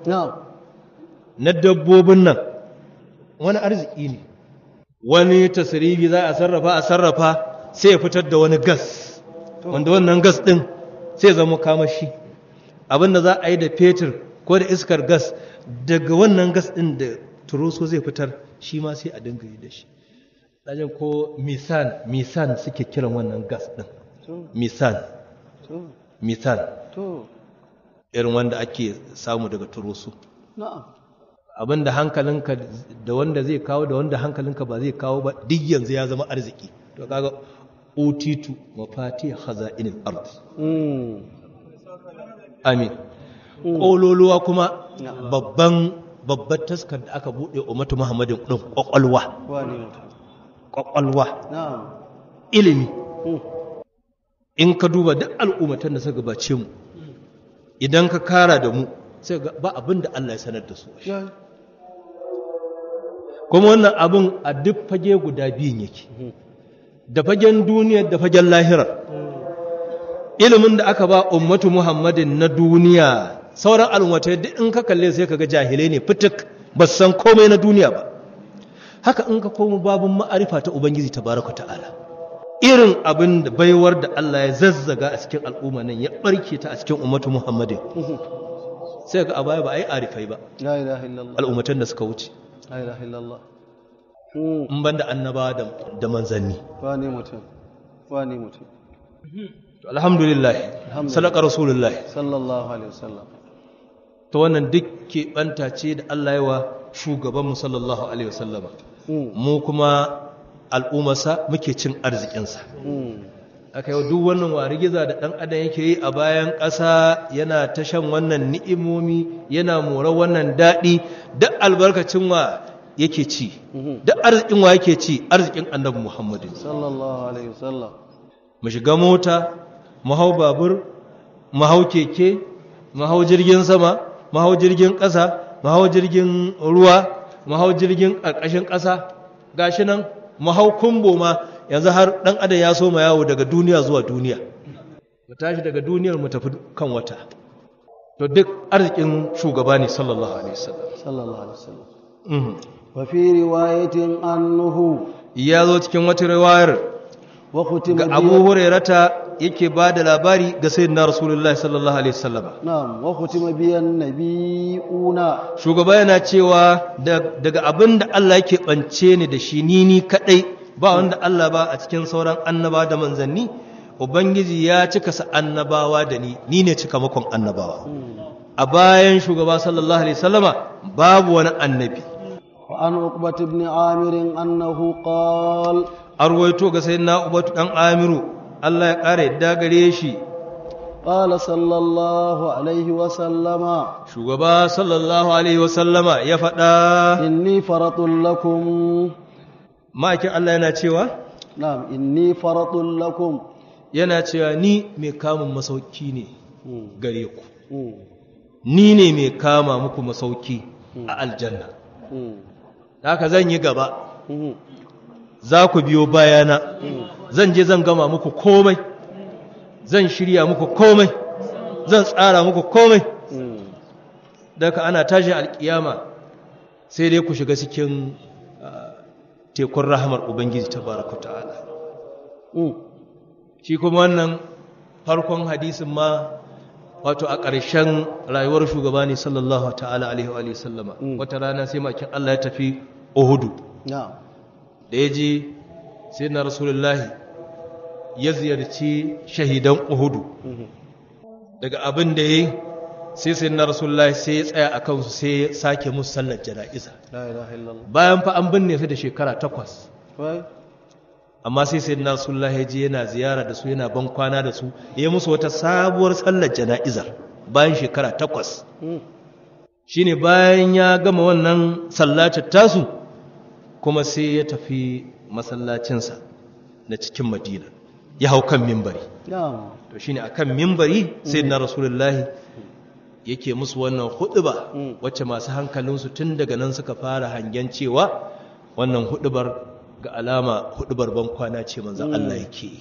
Speaker 2: na dabbobin nan wani arziki ne. Wani tasiribi za a sarrafa sai ya fitar da wani gas, wanda wannan gas ɗin sai zama kamashi. Abinda za a yi da fetur ko da iskar gas, daga wannan gas ɗin da turoso zai fitar shi ma sai a dinga yi da shi. Ɗajen ko misan suke kiran wannan gas ɗin. Misan. Irin wanda ake samu daga turoso. Abinda hankalinka da wanda zai kawo da wanda hankalinka ba zai kawo ba duk yanzu ya zama arziki. To kaga utitu mafati khaza'inil ard. Amin. Kololuwa kuma babbar taskar da aka bude ummatu Muhammadin din kwakwalwa ilimi. In ka duba duk al'ummatan da suka gabace mu, idan ka kara da mu sai ba abin da Allah ya sanar da su. Kuma wannan abin a duk fage guda biyun yake, da fagen duniyar da fagen lahirar. Ilimin da aka ba ummatu Muhammadin na duniya, sauran al'ummatai duk in ka kalle sai kaga jahilai ne fitik, ba san komai na duniya ba. Haka in ka komo babun ma'arifa ta Ubangiji tabaraka ta'ala, irin abin da baiwar da Allah ya zazzaga a cikin al'umma nan ya barke ta a cikin ummatu Muhammadin, sai ga a baya ba a yi arifai ba. Al'ummatan da suka wuce, in ban da annaba da manzanni.
Speaker 1: Wane mutum.
Speaker 2: Alhamdulillah, sadaka Rasulullah
Speaker 1: sallallahu alaihi wasallam.
Speaker 2: Ta wannan duk keɓanta ce da Allah yawa shugabanmu sallallahu alaihi wasallama. Mu kuma al'ummarsa muke cin arzikinsa. Aka yau duk wannan warigiza da ɗan adam yake yi a bayan ƙasa, yana ta shan wannan ni'imomi, yana mora wannan daɗi, duk albarkacin wa yake ci, duk arzikin wa yake ci, arzikin annabi Muhammadin
Speaker 1: sallallahu alaihi wasallam.
Speaker 2: Mu shiga mota, mu hau babur, mu hau keke, mu hau jirgin sama, mu hau jirgin ƙasa, mu hau jirgin ruwa, mu hau jirgin ƙarƙashin ƙasa, gashi nan mu hau kumbo ma. Yanzu har ɗan adam ya so ma yawo daga duniya zuwa duniya, mu tashi daga duniyar mu tafi kan wata. To duk arzikin shugaba ne sallallahu alaihi wasallam.
Speaker 1: Wa fi riwayatin annahu,
Speaker 2: ya zo cikin wata riwayar ga Abu Hurairata yake ba da labari ga sayyidina Rasulullahi sallallahu alaihi wasallam.
Speaker 1: Na'am, wa khutima biyan nabiyuna.
Speaker 2: Shugaba yana cewa daga abinda Allah yake bance ni da shi ni kadai, ba wanda Allah ba a cikin sauran annaba da manzanni, Ubangiji ya cika sa annabawa da ni ne cikamakon annabawa. A bayan shugaba sallallahu alaihi wasallama babu wani annabi,
Speaker 1: وعن عقبة بن عامر أنه قال
Speaker 2: arwaito ga sayyidina ubatu dan amiru Allah ya kare da gare shi
Speaker 1: قال صلى الله عليه وسلم
Speaker 2: shugaba sallallahu alaihi wasallama ya faɗa
Speaker 1: إني فرط لكم
Speaker 2: ma'aikin Allah yana cewa
Speaker 1: نعم إني فرط لكم
Speaker 2: yana cewa ni mai kamun masauki ne gare ku ni ne mai kama muku masauki a aljanna haka zan yi gaba za ku biyo bayana zan je zan gama muku komai zan shirya muku komai zan tsara muku komai daga ana tashin alkiyama sai dai ku shiga cikin tekun rahamar ubangiji tabaraka ta'ala shi kuma wannan farkon hadisin ma wato a ƙarshen rayuwar shugaba ne sallallahu ta'ala alaihi wa sallama wata rana sai makin Allah ya tafi Uhudu
Speaker 1: نعم
Speaker 2: da ya je sai na rasulullahi ya ziyarci shahidan Uhudu daga abin da ya yi sai na rasulullahi sai ya tsaya a kansu sai ya sake musu sallar jana'iza
Speaker 1: لا إله إلا الله
Speaker 2: bayan fa an binne su da shekara 8
Speaker 1: كويس
Speaker 2: amma sai na rasulullahi ya je yana ziyara da su yana ban kwana da su ya yi musu wata sabuwar sallar jana'izar bayan shekara 8 shine bayan ya gama wannan sallacin tasu kuma sai ya tafi masallacinsa na cikin Madina ya hau kan mimbari
Speaker 1: نعم
Speaker 2: to shine akan mimbari sai na rasulullahi yake musu wannan huduba wacce masu hankalinsu tun daga nan suka fara hangen cewa wannan hudubar ga alama hudubar ban kwana ce manzon Allah yake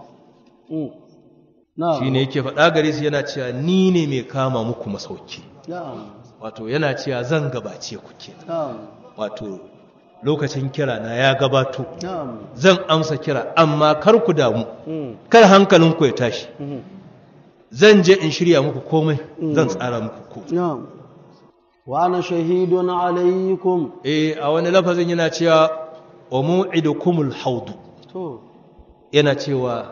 Speaker 1: نعم
Speaker 2: shine yake faɗa gare su yana cewa ni ne mai kama muku masauki
Speaker 1: نعم
Speaker 2: wato yana cewa zan gabace ku ke
Speaker 1: نعم
Speaker 2: wato lokacin kira na ya gabato
Speaker 1: نعم
Speaker 2: zan amsa kira amma kar ku damu kar hankalinku ya tashi zan je in shirya muku komai zan tsara muku komai
Speaker 1: نعم وأنا شهيد عليكم
Speaker 2: a wani lafazin yana cewa wa mu'idukumul haudu
Speaker 1: تو
Speaker 2: yana cewa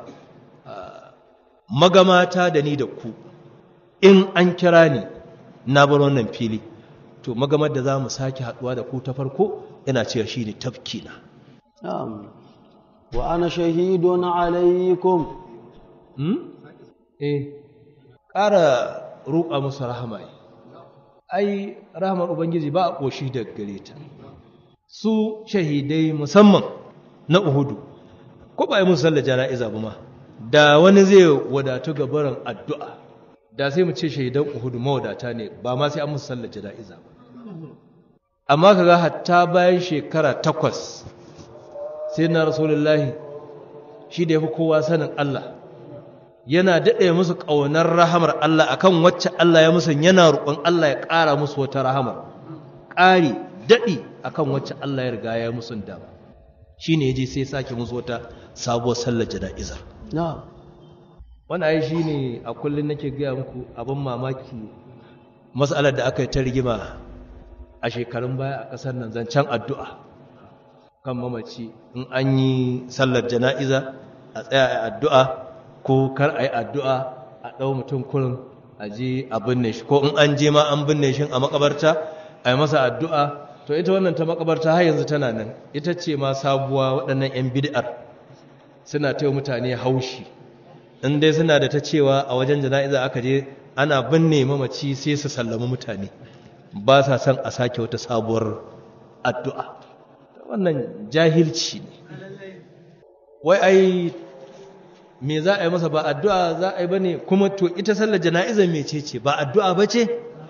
Speaker 2: magamata da ni da ku in an kira ni na bar wannan fili to magamar da za mu sake haduwa da ku ta farko yana cewa shine tafkina
Speaker 1: نعم وأنا شهيد عليكم
Speaker 2: ƙara roƙa musu rahama ai rahamar ubangiji ba a ƙoshi daga gare ta su shahidai musamman na Uhudu ko ba yi musu sallar jana'iza ba ma da wani zai wadatu ga barin addu'a da sai mu ce shahidan Uhudu mawadata ne ba ma sai an musu sallar jana'iza ba amma kaga hatta bayan shekara 8 sai na rasulullahi shi da yafi kowa sanin Allah yana daɗe musu ƙaunar rahamar Allah akan wacce Allah ya musu yana roƙon Allah ya ƙara musu wata rahamar ƙari daɗi akan wacce Allah ya riga ya musu dama shine yaje sai sake musu wata sabuwar sallar jana'iza
Speaker 1: نعم
Speaker 2: wannan ai shine a kullun nake ga muku abin mamaki mas'alar da aka yi ta rigima a shekarun baya a ƙasar nan zancen addu'a kan mamaci in an yi sallar jana'iza a tsaya a addu'a ko kar a yi addu'a a ɗau mutum kurin a je a binne shi ko in an je ma an binne shi a makabarta a yi masa addu'a to ita wannan ta makabarta har yanzu tana nan ita ce ma sabuwa waɗannan 'yan bid'ar suna ta mutane haushi in dai suna da ta cewa a wajen jana'iza aka je ana binne mamaci sai su sallami mutane ba sa son a sake wata sabuwar addu'a wannan jahilci ne wai ai me za a yi masa ba addu'a za a yi bane kuma to ita sallar jana'izar mecece ba addu'a bace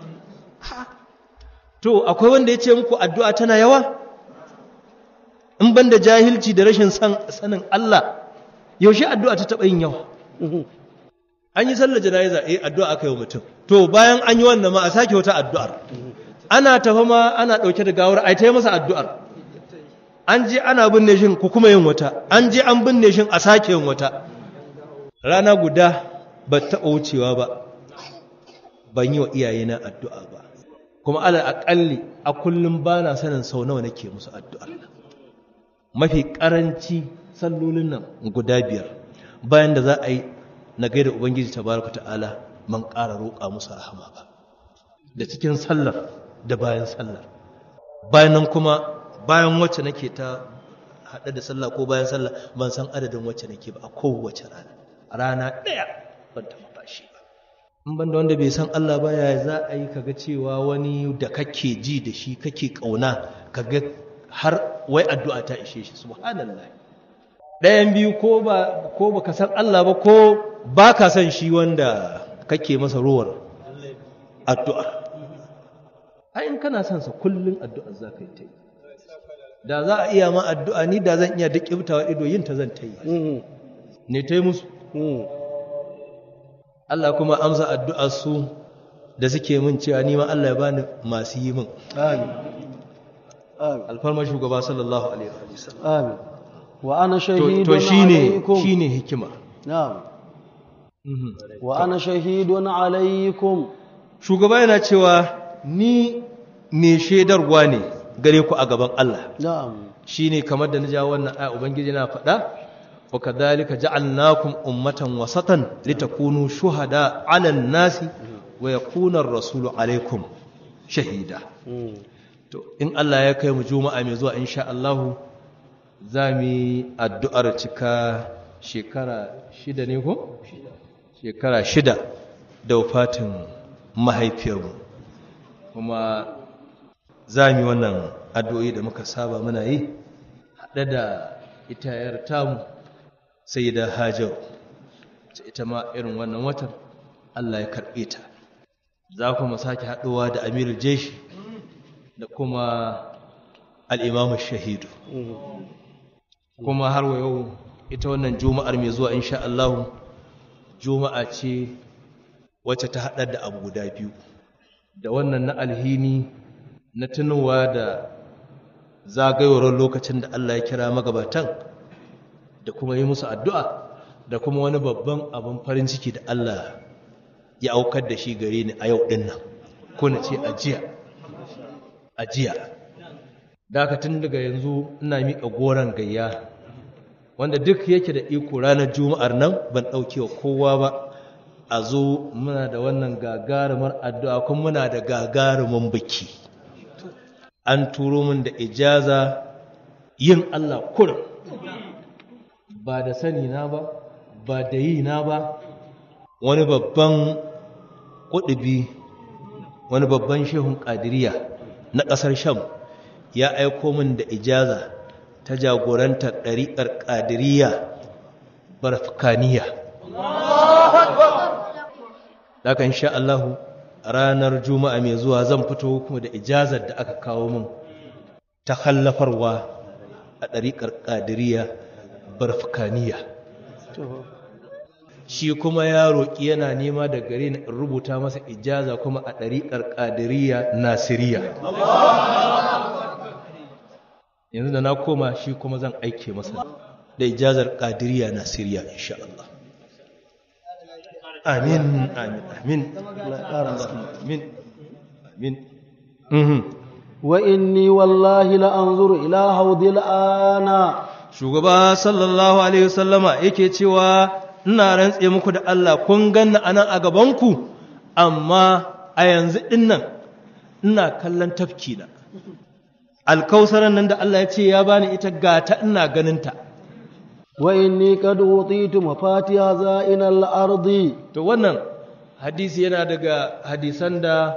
Speaker 2: to akwai wanda ya ce muku addu'a tana yawa in banda jahilci da rashin sanin Allah yaushe addu'a ta taɓa yin yawa an yi sallar jana'iza addu'a aka yi wa mutum to bayan an yi wannan ma a sake wata addu'ar ana tafa ma ana ɗauke da gawar a ta yi masa addu'ar an je ana binne shi ku kuma yin wata an je an binne shi a sake yin wata rana guda ba taɓa wucewa ba ban yi wa iyayena addu'a ba kuma alal aƙalli a kullum ba na sanin sau nawa nake musu addu'ar mafi ƙaranci sallolin nan guda 5 bayan da za a yi na gaida ubangiji tabaraka ta'ala man ƙara roƙa musu rahama ba da cikin sallar da bayan sallar bayan nan kuma bayan wacce nake ta haɗe da sallah ko bayan sallah ban san adadin wacce nake ba a kowace rana ɗaya ban taɓa fashi ba. In ban da wanda bai san Allah ba ya za a yi kaga cewa wani da kake ji da shi kake ƙauna kaga har wai addu'a ta ishe shi, subhanallah. Ɗayan biyu ko ba ka san Allah ba ko ba ka san shi wanda kake masa ruwar addu'a. Ai in kana son sa kullun addu'a za ka yi ta yi. Da za a iya ma addu'a ni da zan iya duk ibtawa ido yin ta zan ta yi. Ne ta yi musu. Allah kuma amsa addu'ar su da suke min cewa ni ma Allah ya bani masu yi min.
Speaker 1: Amin.
Speaker 2: Alfarma shugaba sallallahu alaihi wasallam.
Speaker 1: Amin. Wa ana shahidun
Speaker 2: to
Speaker 1: alaikum.
Speaker 2: shine hikima.
Speaker 1: Na'am. Wa ana shahidun alaikum.
Speaker 2: Shugaba yana cewa ni me shaidarwa ne gare ku a gaban Allah.
Speaker 1: Na'am.
Speaker 2: Shine kamar da na ja wannan aya ubangiji na faɗa wa kadhalika ja'alnakum ummatan wasatan litakunu shuhada 'alan nasi wa yakuna ar-rasulu 'alaykum shahida. To in Allah ya kai mu juma'a mai zuwa insha Allah za mu yi addu'ar cika shekara 6 ne ko? Shekara 6 da wafatin mahaifiyarmu. Kuma za mu yi wannan addu'o'i da muka saba muna yi haɗe da ita yar tamu sai da Hajar. Ita ma irin wannan watan Allah ya karɓe ta. Za ku mu sake haɗuwa da Amirul Jeshi da kuma al'imamu shahidu. Kuma har wa yau ita wannan juma'ar mai zuwa insha Allah juma'a ce wacce ta haɗar da abu guda biyu, da wannan na alhini na tunowa da zagayowar lokacin da Allah ya kira magabatan da kuma yi musu addu'a, da kuma wani babban abin farin ciki da Allah ya aukar da shi gare ni a yau ɗin nan, ko na ce ajiya. Dakatun daga yanzu ina miƙa goron gayya wanda duk yake da iko ranar juma'ar nan ban ɗauke wa kowa ba, a zo muna da wannan gagarumar addu'a kuma muna da gagarumin biki. An turo min da ijaza yin Allah kurum, ba da sani na ba, ba da yi na ba. Wani babban ƙudubi, wani babban shehun ƙadiriya na ƙasar Sham ya aiko min da ijaza ta jagorantar ɗariƙar ƙadiriya barfukaniya. Daga insha Allahu ranar juma'a mai zuwa zan fito kuma da ijazar da aka kawo min ta hallafarwa a ɗariƙar ƙadiriya barfukaniya. Shi kuma ya roƙi yana nema da gare ni in rubuta masa ijaza kuma a ɗariƙar ƙadiriya nasiriya. Yanzu da na koma shi kuma zan aike masa da ijazar ƙadiriya nasiriya insha Allah. Amin, amin, amin. Amin, amin.
Speaker 1: Wa inni wallahi la anzuru ila haudil ana.
Speaker 2: Shugaba sallallahu alaihi wasallama yake cewa ina rantse muku da Allah kun ganna anan a gabanku, amma a yanzu dinnan ina kallon tafki na. Alkausaran nan da Allah ya ce ya bani ita gata ina ganinta.
Speaker 1: Wa inni qad utitu mafatiha za'inal ardi.
Speaker 2: To wannan hadisi yana daga hadisan da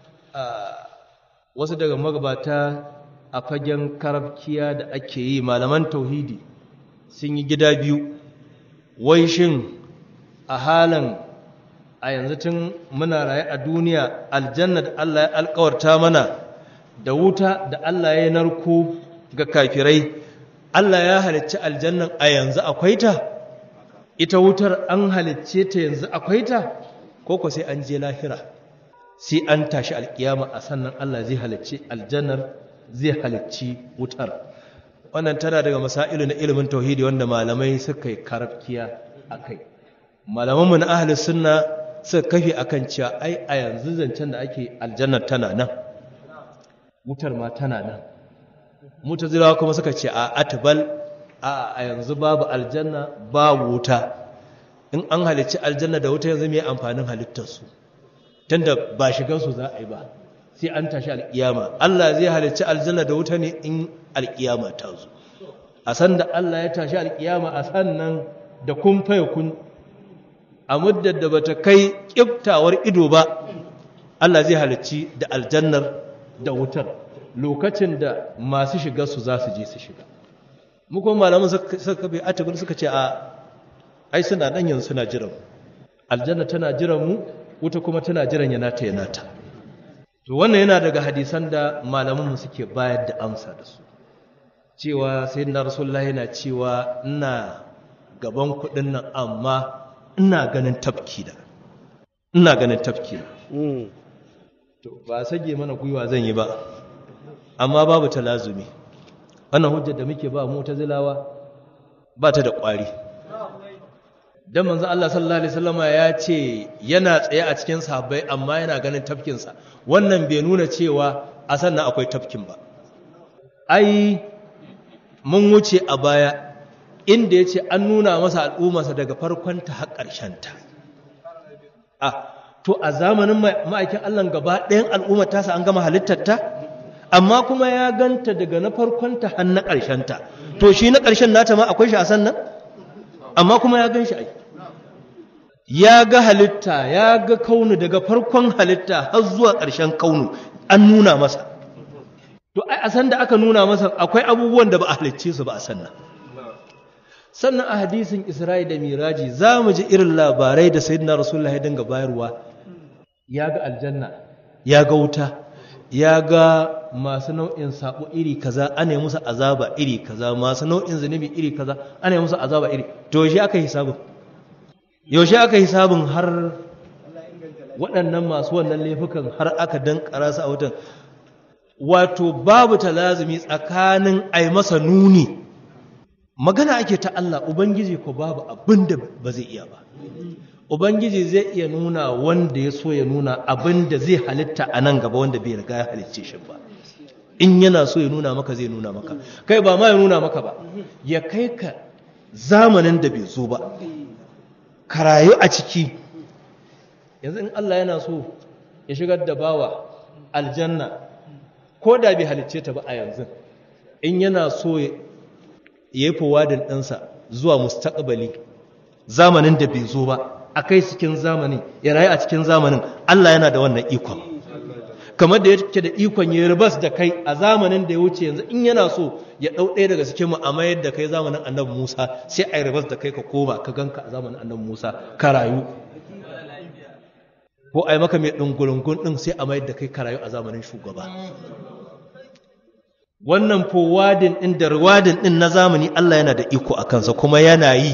Speaker 2: wasu daga magabata a fagen karabkiya da ake yi, malaman tauhidi sun yi gida biyu. Wai shin a halin a yanzu tun muna raye a duniya aljanna da Allah ya alkawarta mana da wuta da Allah ya narko ga kafirai, Allah ya halicci aljannan a yanzu akwai ta? Ita wutar an halicce ta yanzu akwai ta? Ko sai an je lahira sai an tashi alkiyama a sannan Allah zai halicci aljannar, zai halicci wutar. Wannan tana daga masailu na ilimin tauhidi wanda malamai suka yi karafkiya akai. Malamanmu na ahlus sunna suka kafi akan cewa ai a yanzu zancen da ake aljannar tana nan, wutar ma tana nan. Mutazilawa kuma suka ce a atbal a yanzu babu aljanna babu wuta. In an halicci aljanna da wuta yanzu me amfanin halittar su? Tunda ba shigar su za a yi ba, sai an tashi alkiyama. Allah zai halicci aljanna da wuta ne in alkiyama ta zo. A san da Allah ya tashi alkiyama a sannan da kun faye kun a muddar da bata kai kiftawar ido ba Allah zai halicci da aljannar da wutar lokacin da masu shiga su za su je su shiga. Mu kuma malaman suka bai atibul suka ce a ai suna nan yanzu suna jiran aljanna tana jiran mu wuta kuma tana jiran yanata. To wannan yana daga hadisan da malaman mu suke bayar da amsa da su cewa sayyidina rasulullahi yana cewa ina gaban kudin nan amma ina ganin tafki da to ba sage mana gwiwa zan yi ba amma babu talazumi. Wannan hujjar da muke ba mu'tazilawa ba ta da ƙwari. Dan manzo Allah sallallahu alaihi wasallama ya ce yana tsaye a cikin sahabbai amma yana ganin tafkin sa. Wannan bai nuna cewa a sannan akwai tafkin ba. Ai mun wuce a baya inda yace an nuna masa al'ummarsa daga farkon ta har ƙarshen ta. To a zamanin ma'aikin Allah gaba ɗayan al'ummar tasa an gama halittar ta amma kuma ya ganta daga na farkon ta har na ƙarshen ta. To shi na ƙarshen nata ma akwai shi a sannan amma kuma ya gan shi ai. Ya ga halitta ya ga kaunu daga farkon halitta har zuwa ƙarshen kaunu an nuna masa. To ai a san da aka nuna masa akwai abubuwan da ba a halicce su ba a sannan. Sannan a hadisin Isra'i da Miraji za mu ji irin labarai da Sayyidina Rasulullah ya dinga bayarwa. Ya ga aljanna, ya ga wuta, ya ga masu nau'in sabo iri kaza ana musu azaba iri kaza, masu nau'in zunubi iri kaza ana musu azaba iri. To yaushe aka hisabin har waɗannan masu wannan laifukan har aka dankara su a wutan. Wato babu talazumi tsakanin ai masa nuni. Magana ake ta Allah, Ubangiji ko babu abin da ba zai iya ba. Ubangiji zai iya nuna wanda ya so ya nuna abin da zai halitta a nan gaba wanda bai riga ya halicce shi ba. In yana so ya nuna maka zai nuna maka. Kai ba ma ya nuna maka ba, ya kai ka zamanin da bai zo ba. Ka rayu a ciki. Yanzu in Allah yana so ya shigar da bawa aljanna ko da bai halicce ta ba a yanzu. In yana so ya yi fowadin ɗansa zuwa mustaqbali zamanin da bai zo ba a kai cikin zamanin ya rayu a cikin zamanin Allah yana da wannan ikon kamar da yake da ikon ya ribas da kai a zamanin da ya wuce yanzu in yana so ya ɗau ɗaya daga cikin mu a mayar da kai zamanin annabi Musa sai a yi ribas da kai ka koma ka ganka a zamanin annabi Musa ka rayu ko a yi maka mai ɗungurungun ɗin sai a mayar da kai ka rayu a zamanin shugaba. Wannan fowadin ɗin da ruwadin ɗin na zamani Allah yana da iko a kansa kuma yana yi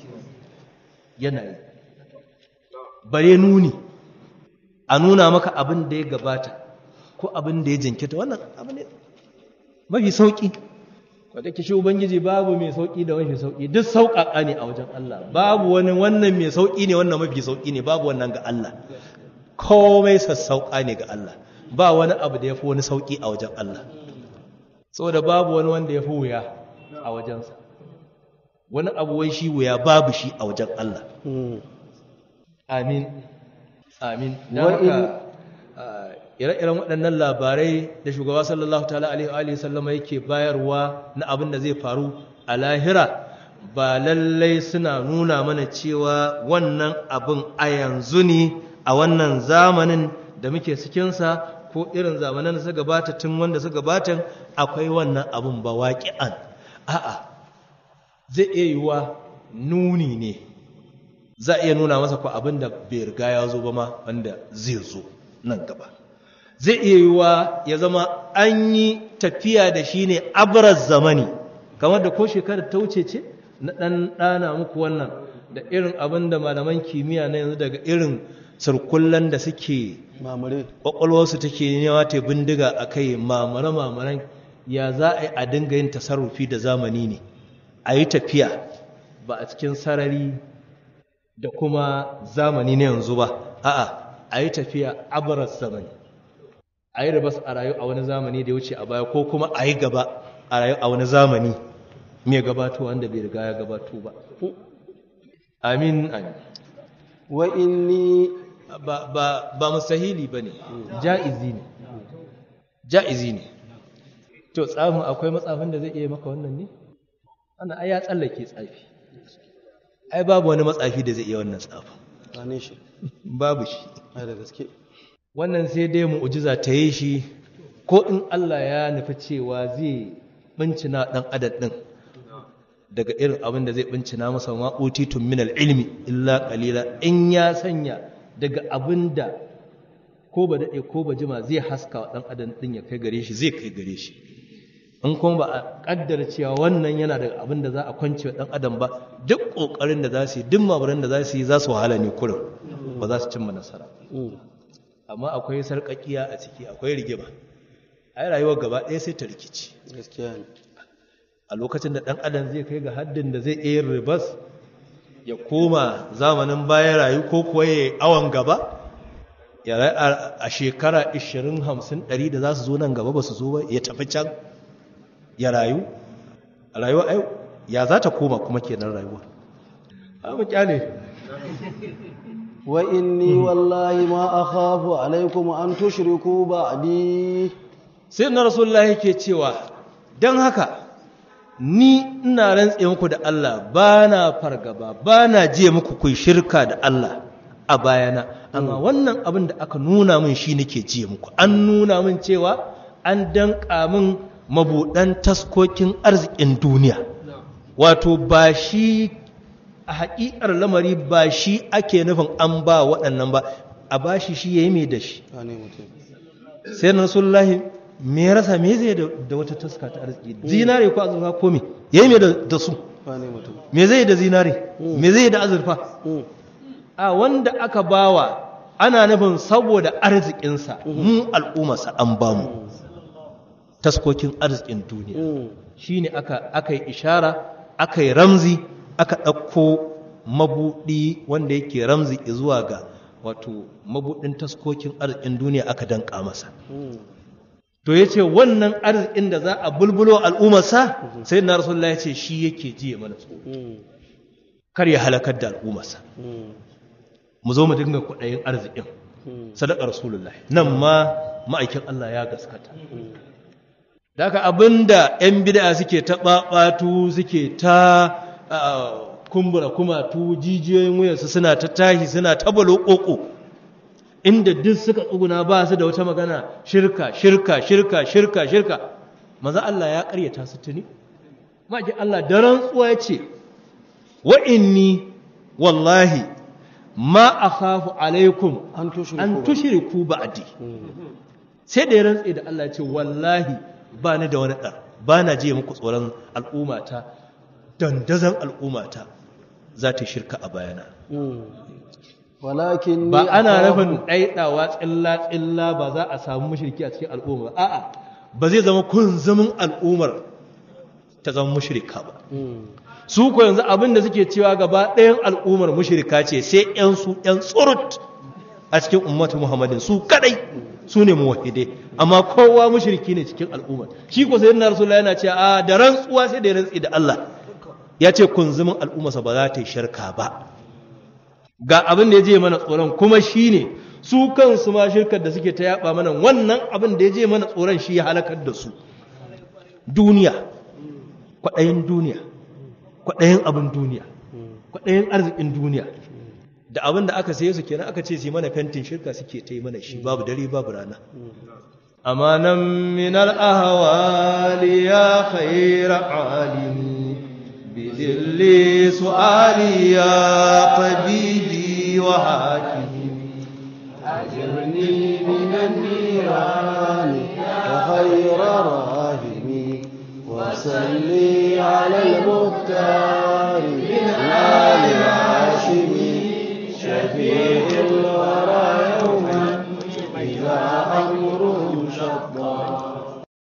Speaker 2: bare nuni a nuna maka abin da ya gabata ko abin da ya jinkita wannan abu ne mafi sauƙi wadda ke shi Ubangiji babu mai sauƙi da mafi sauƙi duk sauƙaƙa ne a wajen Allah babu wani wannan mai sauƙi ne wannan mafi sauƙi ne babu wannan ga Allah komai sassauƙa ne ga Allah ba wani abu da ya fi wani sauƙi a wajen Allah saboda babu wani wanda ya fi wuya a wajensa wani abu wai shi wuya babu shi a wajen Allah. Amin don haka ire-iren waɗannan labarai da shugaba sallallahu ta'ala alaihi sallama yake bayarwa na abin da zai faru a lahira ba lallai suna nuna mana cewa wannan abin a yanzu ne a wannan zamanin da muke cikinsa ko irin zamanan da suka gabata tun wanda suka gabatan akwai wannan abun ba waƙi'an a'a zai iya yiwuwa nuni ne za a iya nuna masa ko abin da bai riga ya zo ba ma wanda zai zo nan gaba zai iya yiwuwa ya zama an yi tafiya da shi ne abraz zamani kamar da ko shekarar ta wuce ce na ɗan ɗana muku wannan da irin abin da malaman kimiyya na yanzu daga irin sirkullan da suke ƙwaƙwalwarsu take nema ta bindiga a kai mamare-mamaren ya za a yi a dinga yin tasarrufi da zamani ne a yi tafiya ba a cikin sarari da kuma zamani na yanzu ba a'a a yi tafiya abaras zamani a yi rabas a rayu a wani zamani da ya wuce a baya ko kuma a yi gaba a rayu a wani zamani mai gabato wanda bai riga ya gabato ba amin
Speaker 1: wa inni
Speaker 2: ba mustahili ba ne ja'izi ne ja'izi ne. To tsafin akwai matsafin da zai iya maka wannan ne? Ana ai ya tsallake tsafi. Ai babu wani matsafi da zai iya wannan tsafin.
Speaker 1: Gane shi.
Speaker 2: Babu shi.
Speaker 1: Ai da gaske.
Speaker 2: Wannan sai dai mu'jiza ta yi shi ko in Allah ya nufi cewa zai bincina dan adam din daga irin abin da zai bincina masa ma utitun min ilmi illa qalila, in ya sanya daga abin da ko ba dade ko ba jima zai haska wa dan adam din ya kai gare shi, zai kai gare shi. In kuma ba a kaddara cewa wannan yana daga abin da za a kwance wa dan adam ba, duk kokarin da za su yi, duk mabaran da za su yi, za su wahala ne kurin, ba za su cimma nasara. Amma akwai sarƙaƙiya a ciki, akwai rigima. Ai rayuwar gaba ɗaya sai ta rikici.
Speaker 1: Gaskiya ne.
Speaker 2: A lokacin da ɗan adam zai kai ga haddin da zai iya ribas ya koma zamanin bayan rayu ko kuwa ya awon gaba, ya a shekara 20, 50, 100 da za su zo nan gaba ba su zo ba, ya tafi can ya rayu. A rayuwa ai ya za ta koma kuma kenan rayuwa. Mu kyale.
Speaker 1: Wa inni wallahi ma akhafu alaikum an tushriku ba'di.
Speaker 2: Sai na Rasulullahi ke cewa dan haka ni ina rantse muku da Allah, bana fargaba, bana je muku ku shirka da Allah a bayana, amma wannan abin da aka nuna min shi nake je muku. An nuna min cewa an danka min mabudan taskokin arzikin duniya, wato ba shi a haƙiƙar lamari, ba shi ake nufin an ba waɗannan ba, a ba shi shi ya yi mai da shi. Sai na Rasulullahi me ya rasa, me zai da wata taska ta arziki, zinare ko azurfa ko me ya yi mai da su, me zai da zinare, me zai da azurfa. A wanda aka bawa ana nufin saboda arzikinsa, mu al'ummarsa an ba mu taskokin arzikin duniya. Shi ne aka yi ishara, aka yi ramzi, aka ɗauko mabuɗi wanda yake ramzi zuwa ga wato mabuɗin taskokin arzikin duniya aka danka masa. To ya ce wannan arzikin da za a bulbulo al'ummarsa, sai na Rasulullah ya ce shi yake jiye mana tsoro, kar ya halakar da al'ummarsa. Mu zo mu dinga kwaɗayin arzikin. Sadaka Rasulullah. Nan ma ma'aikin Allah ya gaskata. Daga abinda 'yan bid'a suke ta ɓaɓatu, suke ta kumbura kumatu, jijiyoyin wuyarsu suna ta tashi, suna ta balo ƙoƙo, inda duk suka tsuguna ba su da wata magana, shirka shirka shirka shirka shirka. Maza Allah ya ƙaryata su tuni. Maki Allah da rantsuwa ya ce wa inni wallahi ma akhafu alaikum an tushriku ba'di. Sai da ya rantse da Allah ya ce wallahi ba ni da wani ɗar, ba na je muku tsoron al'ummata, dandazon al'ummata za ta shirka a bayana. Ba ana nufin ɗaiɗawa tsilla-tsilla ba za a samu mashirki a cikin al'ummar. A'a, ba zai zama kunzumin al'ummar ta zama mashirka ba. Su ko yanzu abin da suke cewa gaba ɗayan al'ummar mashirka ce, sai ‘yan tsurut a cikin ummatu Muhammadin, su kadai su ne muwahidai, amma kowa mashirki ne cikin al'ummar. Shi ko sai na Rasulullah yana cewa a da rantsuwa sai da ya rantsi da Allah, ya ce kunzumin al'ummarsa ba za ta yi shirka ba. Ga abin da ya je mana tsoron kuma shi ne su kansu ma shirkar da suke ta yaba mana, wannan abin da ya je mana tsoron shi ya halakar da su. Duniya, kwaɗayin duniya, kwaɗayin abin duniya, kwaɗayin arzikin duniya, da abin da aka saye su kenan aka ce su yi mana fentin shirka suke ta yi mana shi, babu dare babu rana. Amanan minal ahwali ya khaira alimi بذل سؤالي يا طبيبي وحاكمي أجرني من النيران وخير راهمي وسلي على المختار من آل هاشم شفيع